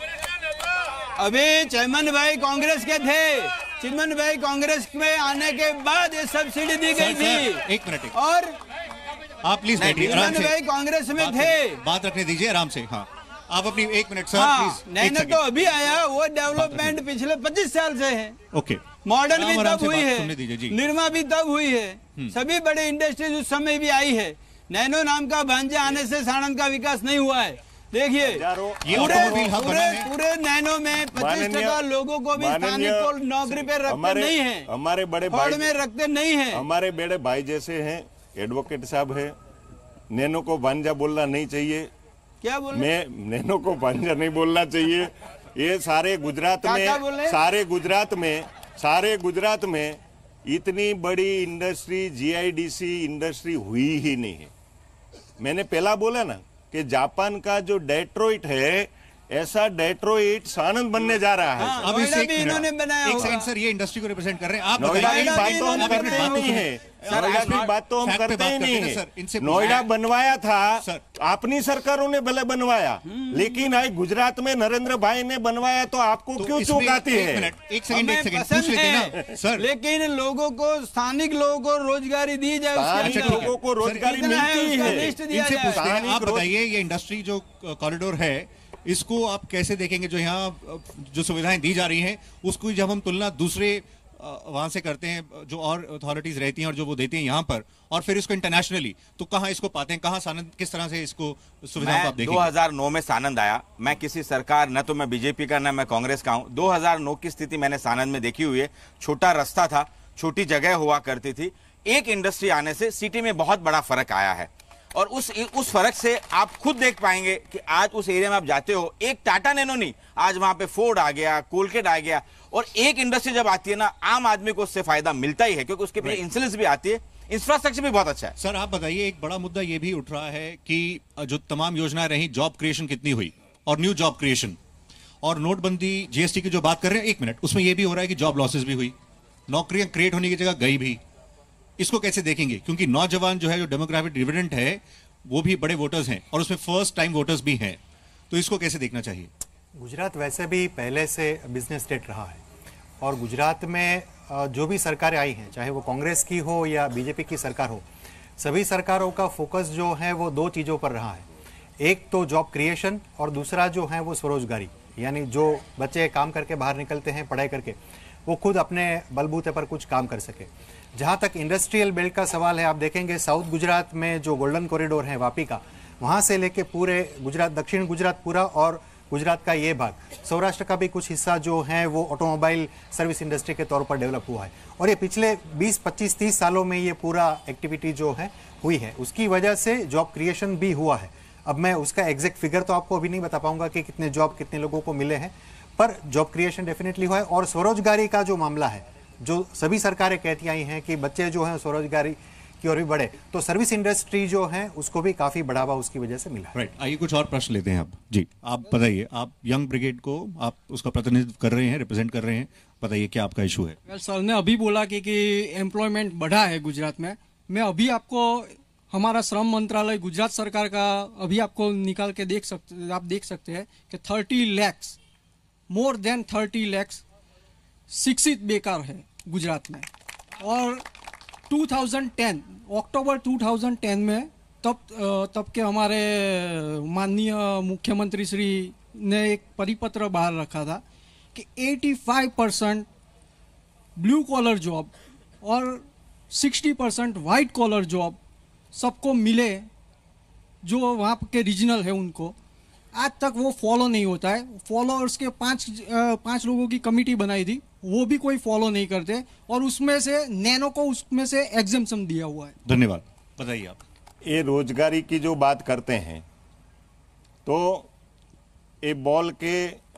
[SPEAKER 3] अभी चिमन भाई कांग्रेस के थे, चिमन भाई कांग्रेस में आने के बाद ये सब्सिडी दी गई थी।
[SPEAKER 5] एक मिनट,
[SPEAKER 3] और
[SPEAKER 5] आप प्लीज बैठिए आराम
[SPEAKER 3] चिमन
[SPEAKER 5] से,
[SPEAKER 3] भाई कांग्रेस में
[SPEAKER 5] बात-
[SPEAKER 3] थे।
[SPEAKER 5] बात रखने दीजिए आराम से। हाँ, आप अपनी एक मिनट सर
[SPEAKER 3] हाँ,
[SPEAKER 5] प्लीज।
[SPEAKER 3] नहीं ना, तो अभी आया वो डेवलपमेंट पिछले पच्चीस साल से है।
[SPEAKER 5] ओके,
[SPEAKER 3] मॉडर्न भी
[SPEAKER 5] आराम
[SPEAKER 3] तब
[SPEAKER 5] से
[SPEAKER 3] हुई
[SPEAKER 5] बात सुनने दीजिए,
[SPEAKER 3] है,
[SPEAKER 5] जी।
[SPEAKER 3] निर्मा भी तब हुई है, सभी बड़े इंडस्ट्रीज उस समय भी आई है। नैनो नाम का भांजे आने से साणंद का विकास नहीं हुआ है। देखिए
[SPEAKER 5] ये
[SPEAKER 3] पूरे
[SPEAKER 5] ऑटोमोबाइल हब
[SPEAKER 3] पूरे
[SPEAKER 5] बना है।
[SPEAKER 3] पूरे नैनो में पच्चीस
[SPEAKER 2] माननीय-
[SPEAKER 3] टका लोगों को भी
[SPEAKER 2] माननीय-
[SPEAKER 3] स्थानिक को नौकरी पे रखते
[SPEAKER 2] हमारे-
[SPEAKER 3] नहीं है,
[SPEAKER 2] हमारे बड़े
[SPEAKER 3] फौज
[SPEAKER 2] भाई
[SPEAKER 3] में रखते नहीं है।
[SPEAKER 2] हमारे बड़े भाई जैसे हैं, एडवोकेट साहब है, नैनो को भांजा बोलना नहीं चाहिए।
[SPEAKER 3] क्या बोले?
[SPEAKER 2] मैं नैनो को भांजा नहीं बोलना चाहिए। ये सारे गुजरात
[SPEAKER 3] काका बोले?
[SPEAKER 2] में सारे गुजरात में सारे गुजरात में इतनी बड़ी इंडस्ट्री, जीआईडीसी इंडस्ट्री हुई ही नहीं है। मैंने पहला बोला ना कि जापान का जो डेट्रॉइट है, ऐसा डेट्रोइट सानंद बनने जा रहा है।
[SPEAKER 3] हाँ,
[SPEAKER 10] अब इस एक
[SPEAKER 3] इन्होंने बनाया
[SPEAKER 10] एक
[SPEAKER 3] होगा।
[SPEAKER 10] सेकंड सर, ये इंडस्ट्री को रिप्रेजेंट कर रहे हैं आप
[SPEAKER 2] नोएडा की
[SPEAKER 10] बताइए।
[SPEAKER 2] बात तो हम
[SPEAKER 10] आप
[SPEAKER 2] करते ही
[SPEAKER 10] बात तो
[SPEAKER 2] नहीं
[SPEAKER 10] सुनिए।
[SPEAKER 2] है, नोएडा की बात तो हम
[SPEAKER 10] फैक्ट पे
[SPEAKER 2] करते
[SPEAKER 10] बात
[SPEAKER 2] ही
[SPEAKER 10] करते
[SPEAKER 2] नहीं
[SPEAKER 10] हैं
[SPEAKER 2] है।
[SPEAKER 10] सर, इनसे
[SPEAKER 2] नोएडा
[SPEAKER 10] पूछना
[SPEAKER 2] बनवाया था
[SPEAKER 10] सर।
[SPEAKER 2] अपनी सरकारों ने भले बनवाया, लेकिन आज गुजरात में नरेंद्र भाई ने बनवाया तो आपको
[SPEAKER 10] तो
[SPEAKER 2] क्यों
[SPEAKER 10] इसमें
[SPEAKER 2] चूक आती
[SPEAKER 10] एक
[SPEAKER 2] है?
[SPEAKER 10] मिनट, एक सेकंड
[SPEAKER 3] हमें
[SPEAKER 10] एक सेकंड
[SPEAKER 3] पसंद
[SPEAKER 10] पूछ लेते हैं
[SPEAKER 3] है,
[SPEAKER 10] ना सर।
[SPEAKER 3] लेकिन लोगों को, स्थानिक लोगों को रोजगारी दी जाए, उसके
[SPEAKER 2] स्थानिक
[SPEAKER 3] अंदर।
[SPEAKER 2] लोगों को रोजगारी
[SPEAKER 3] कितना है
[SPEAKER 2] मिलती
[SPEAKER 3] उसका
[SPEAKER 2] है।
[SPEAKER 3] लिस्ट दिया
[SPEAKER 10] इनसे
[SPEAKER 3] जाए।
[SPEAKER 10] पूछते हैं,
[SPEAKER 2] स्थानिक
[SPEAKER 10] आप
[SPEAKER 2] रोज-
[SPEAKER 10] बताइए ये इंडस्ट्री जो कॉरिडोर है इसको आप कैसे देखेंगे? जो यहाँ जो सुविधाएं दी जा रही हैं उसको जब हम तुलना दूसरे वहां से करते हैं जो और अथॉरिटीज रहती हैं और जो वो देती हैं यहाँ पर, और फिर इसको इंटरनेशनली, तो कहाँ इसको पाते हैं? कहाँ सानंद किस तरह से इसको सुविधाओं को आप
[SPEAKER 4] मैं
[SPEAKER 10] देखेंगे?
[SPEAKER 4] दो हज़ार नौ में सानंद आया। मैं किसी सरकार, न तो मैं बीजेपी का न मैं कांग्रेस का हूं। दो हज़ार नौ की स्थिति मैंने सानंद में देखी हुई है। छोटा रास्ता था, छोटी जगह हुआ करती थी। एक इंडस्ट्री आने से सिटी में बहुत बड़ा फर्क आया है, और उस उस फर्क से आप खुद देख पाएंगे कि आज उस एरिया में आप जाते हो, एक टाटा नैनो नहीं, आज वहां पे फोर्ड आ गया, कोलगेट आ गया। और एक इंडस्ट्री जब आती है ना, आम आदमी को उससे फायदा मिलता ही है, क्योंकि उसके पीछे इंश्योरेंस भी आती है, इंफ्रास्ट्रक्चर भी बहुत अच्छा है।
[SPEAKER 10] सर आप बताइए, एक बड़ा मुद्दा ये भी उठ रहा है कि जो तमाम योजनाएं रही, जॉब क्रिएशन कितनी हुई और न्यू जॉब क्रिएशन, और नोटबंदी जीएसटी की जो बात कर रहे हैं, एक मिनट, उसमें यह भी हो रहा है कि जॉब लॉसेस भी हुई, नौकरियां क्रिएट होने की जगह गई भी। इसको कैसे देखेंगे? क्योंकि नौजवान जो है, जो डेमोग्राफिक डिविडेंड है, वो भी बड़े वोटर्स हैं और उसमें फर्स्ट टाइम वोटर्स भी हैं, तो इसको कैसे देखना चाहिए?
[SPEAKER 5] गुजरात वैसे भी पहले से बिजनेस स्टेट रहा है, और गुजरात में जो भी सरकारें आई हैं, चाहे वो कांग्रेस की हो या बीजेपी की सरकार हो, सभी सरकारों का फोकस जो है वो दो चीज़ों पर रहा है। एक तो जॉब क्रिएशन, और दूसरा जो है वो स्वरोजगारी, यानी जो बच्चे काम करके बाहर निकलते हैं पढ़ाई करके, वो खुद अपने बलबूते पर कुछ काम कर सके। जहाँ तक इंडस्ट्रियल बेल्ट का सवाल है, आप देखेंगे साउथ गुजरात में जो गोल्डन कॉरिडोर है वापी का, वहाँ से लेके पूरे गुजरात, दक्षिण गुजरात पूरा, और गुजरात का ये भाग, सौराष्ट्र का भी कुछ हिस्सा जो है वो ऑटोमोबाइल सर्विस इंडस्ट्री के तौर पर डेवलप हुआ है। और ये पिछले बीस, पच्चीस, तीस सालों में ये पूरा एक्टिविटी जो है हुई है, उसकी वजह से जॉब क्रिएशन भी हुआ है। अब मैं उसका एग्जैक्ट फिगर तो आपको अभी नहीं बता पाऊंगा कि कितने जॉब कितने लोगों को मिले हैं, पर जॉब क्रिएशन डेफिनेटली हुआ है। और स्वरोजगारी का जो मामला है, जो सभी सरकारें कहती आई हैं कि बच्चे जो हैं स्वरोजगारी की ओर भी बढ़े, तो सर्विस इंडस्ट्री जो है उसको भी काफी बढ़ावा उसकी वजह से मिला है।
[SPEAKER 10] राइट, आइए कुछ और प्रश्न लेते हैं अब। जी आप बताइए, आप यंग ब्रिगेड को आप उसका प्रतिनिधित्व कर रहे हैं, रिप्रेजेंट कर रहे हैं, बताइए क्या आपका इशू है?
[SPEAKER 11] well, सर ने अभी बोला कि कि एम्प्लॉयमेंट बढ़ा है गुजरात में। मैं अभी आपको हमारा श्रम मंत्रालय गुजरात सरकार का अभी आपको निकाल के देख सकते आप देख सकते हैं कि thirty lakhs more than thirty lakhs शिक्षित बेकार है गुजरात में। और दो हज़ार दस अक्टूबर दो हज़ार दस में तब तब के हमारे माननीय मुख्यमंत्री श्री ने एक परिपत्र बाहर रखा था कि पचासी परसेंट ब्लू कॉलर जॉब और साठ परसेंट वाइट कॉलर जॉब सबको मिले, जो वहाँ के रीजनल है उनको। आज तक वो फॉलो नहीं होता है। फॉलोअर्स के पांच पांच लोगों की कमिटी बनाई थी, वो भी कोई फॉलो नहीं करते, और उसमें से नैनो को उसमें से एग्जेम्पशन दिया हुआ है।
[SPEAKER 10] धन्यवाद, बताइए आप।
[SPEAKER 2] ये रोजगारी की जो बात करते हैं, तो ये बॉल के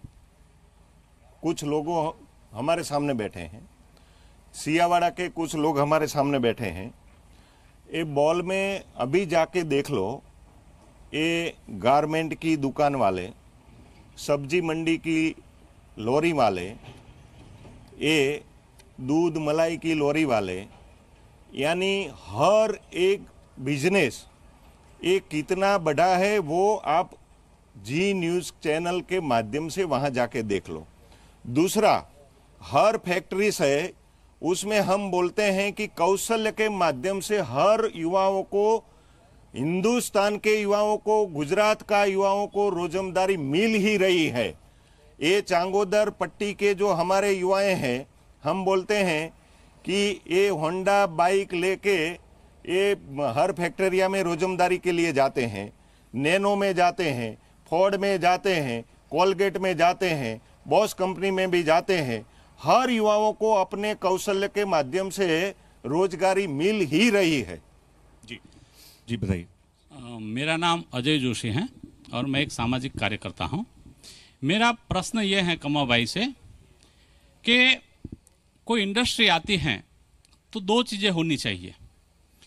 [SPEAKER 2] कुछ लोगों हमारे सामने बैठे हैं, सियावाड़ा के कुछ लोग हमारे सामने बैठे हैं। ये बॉल में अभी जाके देख लो, ये गारमेंट की दुकान वाले, सब्जी मंडी की लॉरी वाले, ये दूध मलाई की लॉरी वाले, यानी हर एक बिजनेस ये कितना बड़ा है वो आप जी न्यूज़ चैनल के माध्यम से वहाँ जाके देख लो। दूसरा, हर फैक्ट्रीज है उसमें हम बोलते हैं कि कौशल्य के माध्यम से हर युवाओं को, हिंदुस्तान के युवाओं को, गुजरात का युवाओं को रोजमदारी मिल ही रही है। ये चांगोदर पट्टी के जो हमारे युवाएं हैं, हम बोलते हैं कि ये होंडा बाइक लेके ये हर फैक्ट्रिया में रोजमदारी के लिए जाते हैं, नैनो में जाते हैं, फोर्ड में जाते हैं, कोलगेट में जाते हैं, बॉस कंपनी में भी जाते हैं। हर युवाओं को अपने कौशल्य के माध्यम से रोजगारी मिल ही रही है।
[SPEAKER 10] जी जी बताइए।
[SPEAKER 12] मेरा नाम अजय जोशी है और मैं एक सामाजिक कार्यकर्ता हूं। मेरा प्रश्न ये है कमा भाई से कि कोई इंडस्ट्री आती है तो दो चीज़ें होनी चाहिए।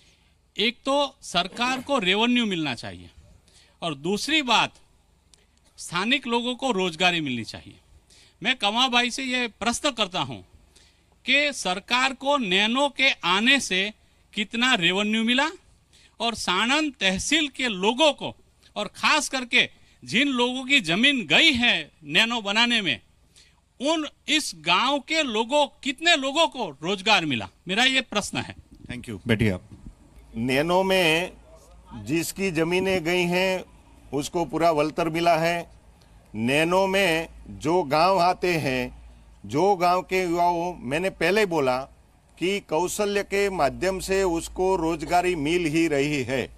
[SPEAKER 12] एक तो सरकार को रेवेन्यू मिलना चाहिए, और दूसरी बात स्थानिक लोगों को रोजगारी मिलनी चाहिए। मैं कमा भाई से ये प्रश्न करता हूं कि सरकार को नैनो के आने से कितना रेवेन्यू मिला और साणंद तहसील के लोगों को और खास करके जिन लोगों की जमीन गई है नैनो बनाने में, उन इस गांव के लोगों कितने लोगों को रोजगार मिला, मेरा ये प्रश्न है।
[SPEAKER 10] Thank you. बैठिए आप।
[SPEAKER 2] नैनो में जिसकी जमीनें गई हैं उसको पूरा वल्तर मिला है। नैनो में जो गांव आते हैं, जो गांव के युवाओं, मैंने पहले बोला कि कौशल्य के माध्यम से उसको रोजगारी मिल ही रही है।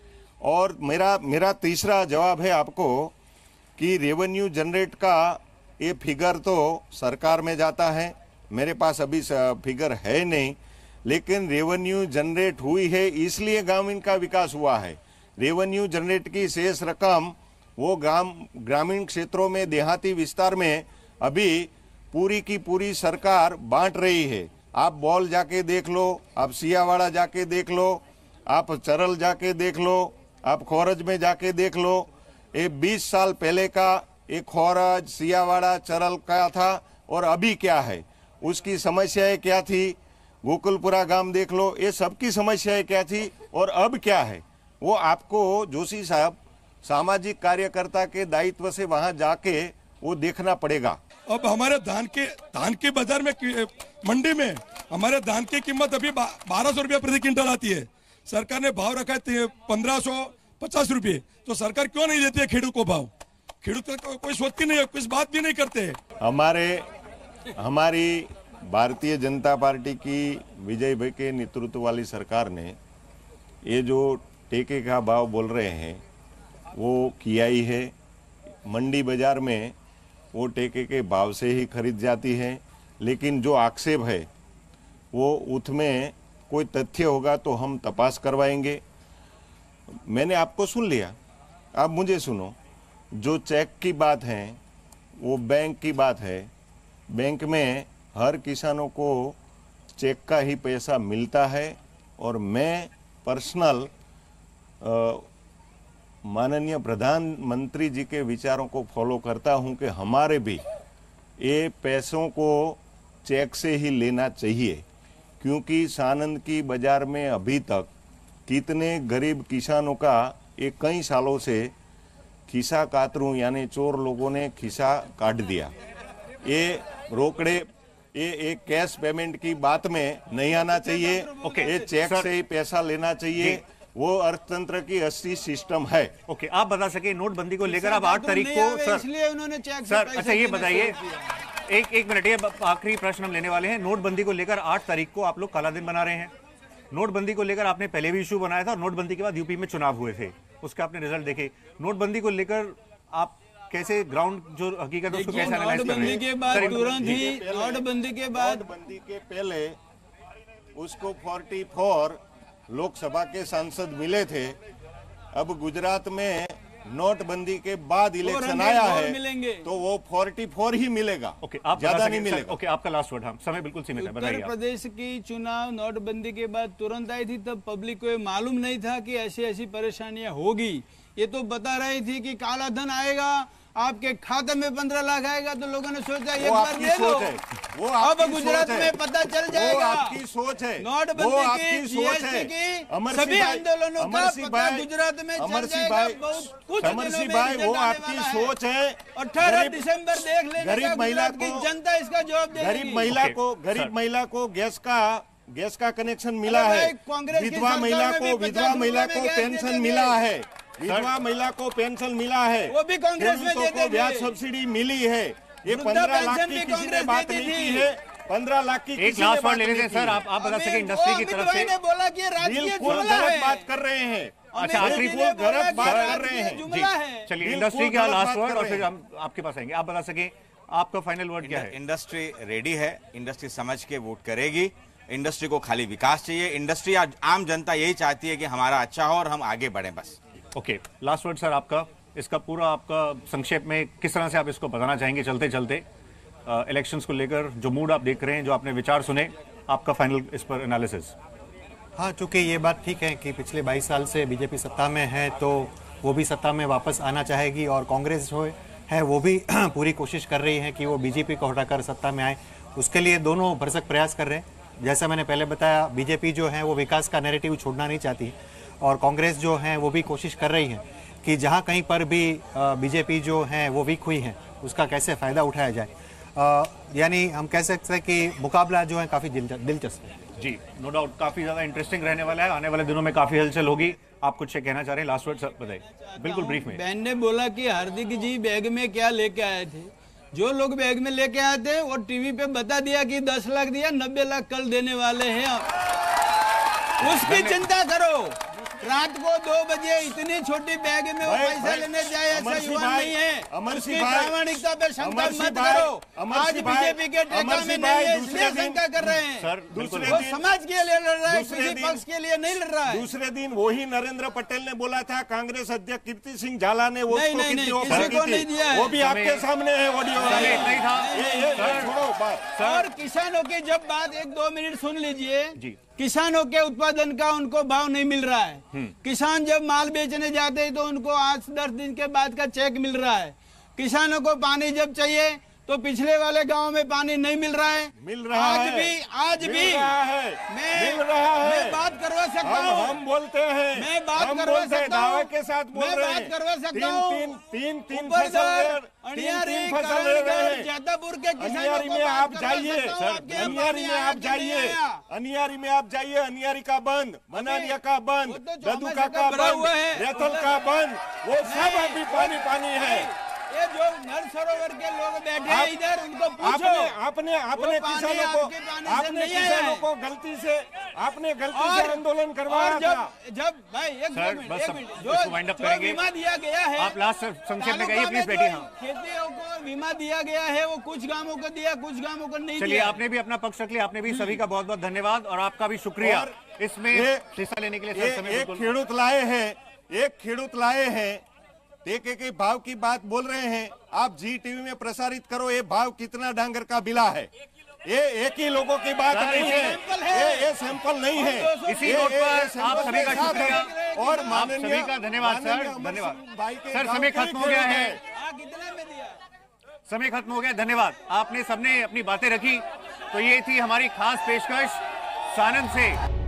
[SPEAKER 2] और मेरा मेरा तीसरा जवाब है आपको कि रेवेन्यू जनरेट का ये फिगर तो सरकार में जाता है, मेरे पास अभी फिगर है नहीं, लेकिन रेवेन्यू जनरेट हुई है इसलिए ग्रामीण का विकास हुआ है। रेवेन्यू जनरेट की शेष रकम वो ग्राम ग्रामीण क्षेत्रों में, देहाती विस्तार में अभी पूरी की पूरी सरकार बांट रही है। आप बॉल जाके देख लो, आप सियावाड़ा जाके देख लो, आप चरल जाके देख लो, आप खोरज में जाके देख लो। ये बीस साल पहले का एक खोरज, सियावाड़ा, चरल का था और अभी क्या है, उसकी समस्याएं क्या थी। गोकुलपुरा गांव देख लो, ये सबकी समस्याएं क्या थी और अब क्या है, वो आपको जोशी साहब सामाजिक कार्यकर्ता के दायित्व से वहां जाके वो देखना पड़ेगा।
[SPEAKER 13] अब हमारे धान के धान के बाजार में, मंडी में हमारे धान की कीमत अभी बारह सौ रुपया प्रति क्विंटल आती है। सरकार ने भाव रखा है पंद्रह सौ पचास रुपये, तो सरकार क्यों नहीं देती है खेडूत को भाव? खेडूत को कोई सोचती नहीं है, कुछ बात भी नहीं करते।
[SPEAKER 2] हमारे हमारी भारतीय जनता पार्टी की विजय भाई के नेतृत्व वाली सरकार ने ये जो टेके का भाव बोल रहे हैं वो किया ही है। मंडी बाजार में वो टेके के भाव से ही खरीद जाती है, लेकिन जो आक्षेप है वो उसमें कोई तथ्य होगा तो हम तपास करवाएंगे। मैंने आपको सुन लिया, आप मुझे सुनो। जो चेक की बात है वो बैंक की बात है। बैंक में हर किसानों को चेक का ही पैसा मिलता है और मैं पर्सनल माननीय प्रधानमंत्री जी के विचारों को फॉलो करता हूं कि हमारे भी ये पैसों को चेक से ही लेना चाहिए, क्योंकि सानंद की बाजार में अभी तक कितने गरीब किसानों का ये कई सालों से खिसा कातरू यानी चोर लोगों ने खिसा काट दिया। ये रोकड़े, ये एक कैश पेमेंट की बात में नहीं आना चाहिए।
[SPEAKER 1] ओके,
[SPEAKER 2] ये चेक से ही पैसा लेना चाहिए। वो अर्थतंत्र की असली सिस्टम है।
[SPEAKER 1] ओके, आप बता सके नोटबंदी को लेकर आप आठ तारीख को सर,
[SPEAKER 3] इसलिए उन्होंने चेक
[SPEAKER 1] सर अच्छा ये बताइए, एक एक मिनट, ये आखिरी प्रश्न हम लेने वाले हैं। नोटबंदी को लेकर आठ तारीख को आप लोग काला दिन बना रहे हैं। नोटबंदी को लेकर आपने पहले भी इशू बनाया था और नोटबंदी के बाद यूपी में चुनाव हुए थे, उसका आपने रिजल्ट देखे। नोटबंदी को लेकर आप कैसे ग्राउंड जो हकीकत है उसको कैसे एनालाइज कर रहे हैं?
[SPEAKER 3] नोटबंदी के बाद तुरंत ही नोटबंदी के बाद
[SPEAKER 2] नोटबंदी के पहले उसको चौवालीस लोकसभा के सांसद मिले थे। अब गुजरात में नोटबंदी के बाद इलेक्शन आया है तो वो चौवालीस ही मिलेगा।
[SPEAKER 1] ओके, आप
[SPEAKER 2] ज्यादा नहीं मिलेगा।
[SPEAKER 1] ओके, आपका लास्ट वर्ड। हम समय बिल्कुल सीमित है, बताइए।
[SPEAKER 3] उत्तर प्रदेश की चुनाव नोटबंदी के बाद तुरंत आई थी, तब पब्लिक को मालूम नहीं था कि ऐसी ऐसी परेशानियां होगी। ये तो बता रही थी कि काला धन आएगा, आपके खाते में पंद्रह लाख आएगा, तो लोगों ने सोचा एक बार दे दो।
[SPEAKER 2] वो
[SPEAKER 3] अब गुजरात में पता चल जाएगा।
[SPEAKER 2] वो आपकी सोच है,
[SPEAKER 3] नोटबंदी की, जीएसटी की, सभी आंदोलों का पता गुजरात में चल जाएगा। बहुत कुछ
[SPEAKER 2] अमरसी भाई, वो आपकी सोच है।
[SPEAKER 3] अठारह दिसंबर देख लेने
[SPEAKER 2] गरीब महिला
[SPEAKER 3] की
[SPEAKER 2] को,
[SPEAKER 3] जनता इसका जवाब देगी।
[SPEAKER 2] गरीब महिला को गरीब महिला को गैस का गैस का कनेक्शन मिला है। विधवा महिला को विधवा महिला को पेंशन मिला है। विधवा महिला को पेंशन मिला है।
[SPEAKER 3] वो भी कांग्रेस में देते थे।
[SPEAKER 2] ब्याज सब्सिडी मिली है। ये पंद्रह लाख की किसी ने बात नहीं की है। पंद्रह लाख की
[SPEAKER 1] एक लास्ट वर्ड ले लेते हैं सर, आप आप बता सके इंडस्ट्री की तरफ से।
[SPEAKER 3] बोला कि राजकीय जुमला है,
[SPEAKER 2] बात कर रहे हैं।
[SPEAKER 1] अच्छा, आखिरी
[SPEAKER 2] गलत बात कर रहे हैं
[SPEAKER 1] जी। चलिए, इंडस्ट्री का लास्ट वर्ड और फिर हम आपके पास आएंगे। आप बता सके आपका फाइनल वर्ड क्या है?
[SPEAKER 4] इंडस्ट्री रेडी है, इंडस्ट्री समझ के वोट करेगी। इंडस्ट्री को खाली विकास चाहिए। इंडस्ट्री, आम जनता यही चाहती है कि हमारा अच्छा हो और हम आगे बढ़े, बस।
[SPEAKER 1] ओके, लास्ट वर्ड सर आपका, इसका पूरा आपका संक्षेप में किस तरह से आप इसको बताना चाहेंगे चलते चलते इलेक्शंस को लेकर जो मूड आप देख रहे हैं, जो आपने विचार सुने, आपका फाइनल इस पर एनालिसिस?
[SPEAKER 5] हाँ, चूंकि ये बात ठीक है कि पिछले बाईस साल से बीजेपी सत्ता में है, तो वो भी सत्ता में वापस आना चाहेगी और कांग्रेस हो है वो भी पूरी कोशिश कर रही है कि वो बीजेपी को हटाकर सत्ता में आए। उसके लिए दोनों भरसक प्रयास कर रहे हैं। जैसा मैंने पहले बताया, बीजेपी जो है वो विकास का नैरेटिव छोड़ना नहीं चाहती और कांग्रेस जो है वो भी कोशिश कर रही है कि जहां कहीं पर भी बीजेपी जो है वो वीक हुई है उसका कैसे फ़ायदा उठाया जाए। यानी हम कह सकते हैं कि मुकाबला जो है काफ़ी दिलचस्प है।
[SPEAKER 1] जी, नो डाउट काफ़ी ज़्यादा इंटरेस्टिंग रहने वाला है। आने वाले दिनों में काफ़ी हलचल होगी। आप कुछ से कहना चाह रहे हैं? लास्ट वर्ड बताइए बिल्कुल ब्रीफ में।
[SPEAKER 3] बहन ने बोला कि हार्दिक जी बैग में क्या लेके आए थे। जो लोग बैग में लेके आए थे वो टीवी पे बता दिया कि दस लाख दिया, नब्बे लाख कल देने वाले हैं। उसकी चिंता करो। रात को दो बजे इतनी छोटी बैग में वो पैसा लेने जाए ऐसा युवा नहीं है। उसकी प्रामाणिकता पे शंका मत करो। आज बीजेपी के टेका में नहीं है इसलिए शंका कर रहे हैं।
[SPEAKER 2] सर, दूसरे
[SPEAKER 3] वो
[SPEAKER 2] दिन
[SPEAKER 3] समाज के लिए लड़ रहा है, किसी पक्ष के लिए नहीं लड़ रहा है।
[SPEAKER 2] दूसरे दिन वही नरेंद्र पटेल ने बोला था, कांग्रेस अध्यक्ष कीर्ति सिंह झाला ने वो
[SPEAKER 3] नहीं, नहीं, नहीं, किसी को नहीं दिया है।
[SPEAKER 2] वो भी आपके सामने है ऑडियो।
[SPEAKER 1] नहीं था।
[SPEAKER 2] छोड़ो बात।
[SPEAKER 3] और किसानों की जब बात एक दो मिनट सुन लीजिए। किसानों के उत्पादन का उनको भाव नहीं मिल रहा है। किसान जब माल बेचने जाते हैं तो उनको आज दस दिन के बाद का चेक मिल रहा है। किसानों को पानी जब चाहिए तो पिछले वाले गांव में पानी नहीं मिल रहा है।
[SPEAKER 2] मिल रहा
[SPEAKER 3] आज
[SPEAKER 2] है।
[SPEAKER 3] भी आज
[SPEAKER 2] मिल
[SPEAKER 3] भी
[SPEAKER 2] रहा है।
[SPEAKER 3] मैं
[SPEAKER 2] मिल रहा है।
[SPEAKER 3] मैं बात करवा सकता
[SPEAKER 2] हम,
[SPEAKER 3] हूँ।
[SPEAKER 2] हम बोलते हैं
[SPEAKER 3] मैं बात
[SPEAKER 2] हम
[SPEAKER 3] करवा
[SPEAKER 2] बोलते हैं,
[SPEAKER 3] सकता हूँ।
[SPEAKER 2] दावे के साथ बोल
[SPEAKER 3] मैं
[SPEAKER 2] रहे
[SPEAKER 3] बात
[SPEAKER 2] हैं।
[SPEAKER 3] करवा सकता
[SPEAKER 2] तीन
[SPEAKER 3] हूँ।
[SPEAKER 2] तीन तीन तीन
[SPEAKER 3] ऊपर
[SPEAKER 2] फसल ले- तीन
[SPEAKER 3] अनियारी,
[SPEAKER 2] तीन फसल ले रहे हैं।
[SPEAKER 3] जातापुर के किसानों
[SPEAKER 2] अनियारी
[SPEAKER 3] को
[SPEAKER 2] में
[SPEAKER 3] बात
[SPEAKER 2] आप
[SPEAKER 3] करवा
[SPEAKER 2] जाइए।
[SPEAKER 3] सकता हूँ। आपके यहाँ
[SPEAKER 2] अनियारी
[SPEAKER 3] पानी
[SPEAKER 2] में
[SPEAKER 3] आया
[SPEAKER 2] आप
[SPEAKER 3] कि नहीं
[SPEAKER 2] जाइए।
[SPEAKER 3] आया?
[SPEAKER 2] अनियारी में आप जाइए। अनियारी का बंद, मनालिया का बंद,
[SPEAKER 3] वो तो चौमासे
[SPEAKER 2] ददुका
[SPEAKER 3] का
[SPEAKER 2] का
[SPEAKER 3] भरा
[SPEAKER 2] बंद,
[SPEAKER 3] हुआ है।
[SPEAKER 2] रेतल का बंद, वो सब अभी पानी पानी है।
[SPEAKER 3] ये जो नर सरोवर के लोग बैठे हैं इधर उनको पूछो।
[SPEAKER 2] आपने आपने आपने
[SPEAKER 3] वो पानी
[SPEAKER 2] किसानों को
[SPEAKER 3] आपके पानी से
[SPEAKER 2] आपने
[SPEAKER 3] नहीं आया
[SPEAKER 2] किसानों
[SPEAKER 3] है।
[SPEAKER 2] को गलती से आपने गलती से
[SPEAKER 3] और-
[SPEAKER 2] आंदोलन करवाया
[SPEAKER 3] और
[SPEAKER 2] था।
[SPEAKER 3] जब जब भाई एक
[SPEAKER 1] सर,
[SPEAKER 3] मिनट
[SPEAKER 1] बस
[SPEAKER 3] एक
[SPEAKER 1] अब
[SPEAKER 3] मिनट
[SPEAKER 1] इसको
[SPEAKER 3] जो
[SPEAKER 1] wind up
[SPEAKER 3] जो
[SPEAKER 1] करेंगे।
[SPEAKER 3] बीमा दिया गया है
[SPEAKER 1] आप लास्ट संक्षेप में कहिए
[SPEAKER 3] तालुका
[SPEAKER 1] प्लीज
[SPEAKER 3] में
[SPEAKER 1] बैठिए।
[SPEAKER 3] जो
[SPEAKER 1] हाँ,
[SPEAKER 3] खेतियों को बीमा दिया गया है वो कुछ गांवों को दिया, कुछ गांवों को नहीं
[SPEAKER 1] चलिए
[SPEAKER 3] दिया।
[SPEAKER 1] आपने भी अपना पक्ष रख लिया। आपने भी सभी का बहुत बहुत धन्यवाद और आपका भी शुक्रिया
[SPEAKER 2] और
[SPEAKER 1] इसमें
[SPEAKER 2] ये-
[SPEAKER 1] हिस्सा लेने के लिए।
[SPEAKER 2] ये
[SPEAKER 1] सर समय
[SPEAKER 2] एक
[SPEAKER 1] बिल्कुल-
[SPEAKER 2] खेडूत लाए हैं एक खेडूत लाए हैं टेके के भाव की बात बोल रहे हैं। आप जी टीवी में प्रसारित करो ये भाव कितना डांगर का बिला है। ये एक ही लोगों की बात नहीं है, ये ये सैंपल नहीं है।
[SPEAKER 1] इसी नोट पर आप सभी का शुक्रिया
[SPEAKER 2] और
[SPEAKER 1] आप सभी का धन्यवाद सर, धन्यवाद सर। समय खत्म हो गया है, समय खत्म हो गया। धन्यवाद, आपने सबने अपनी बातें रखी। तो ये थी हमारी खास पेशकश सानंद से।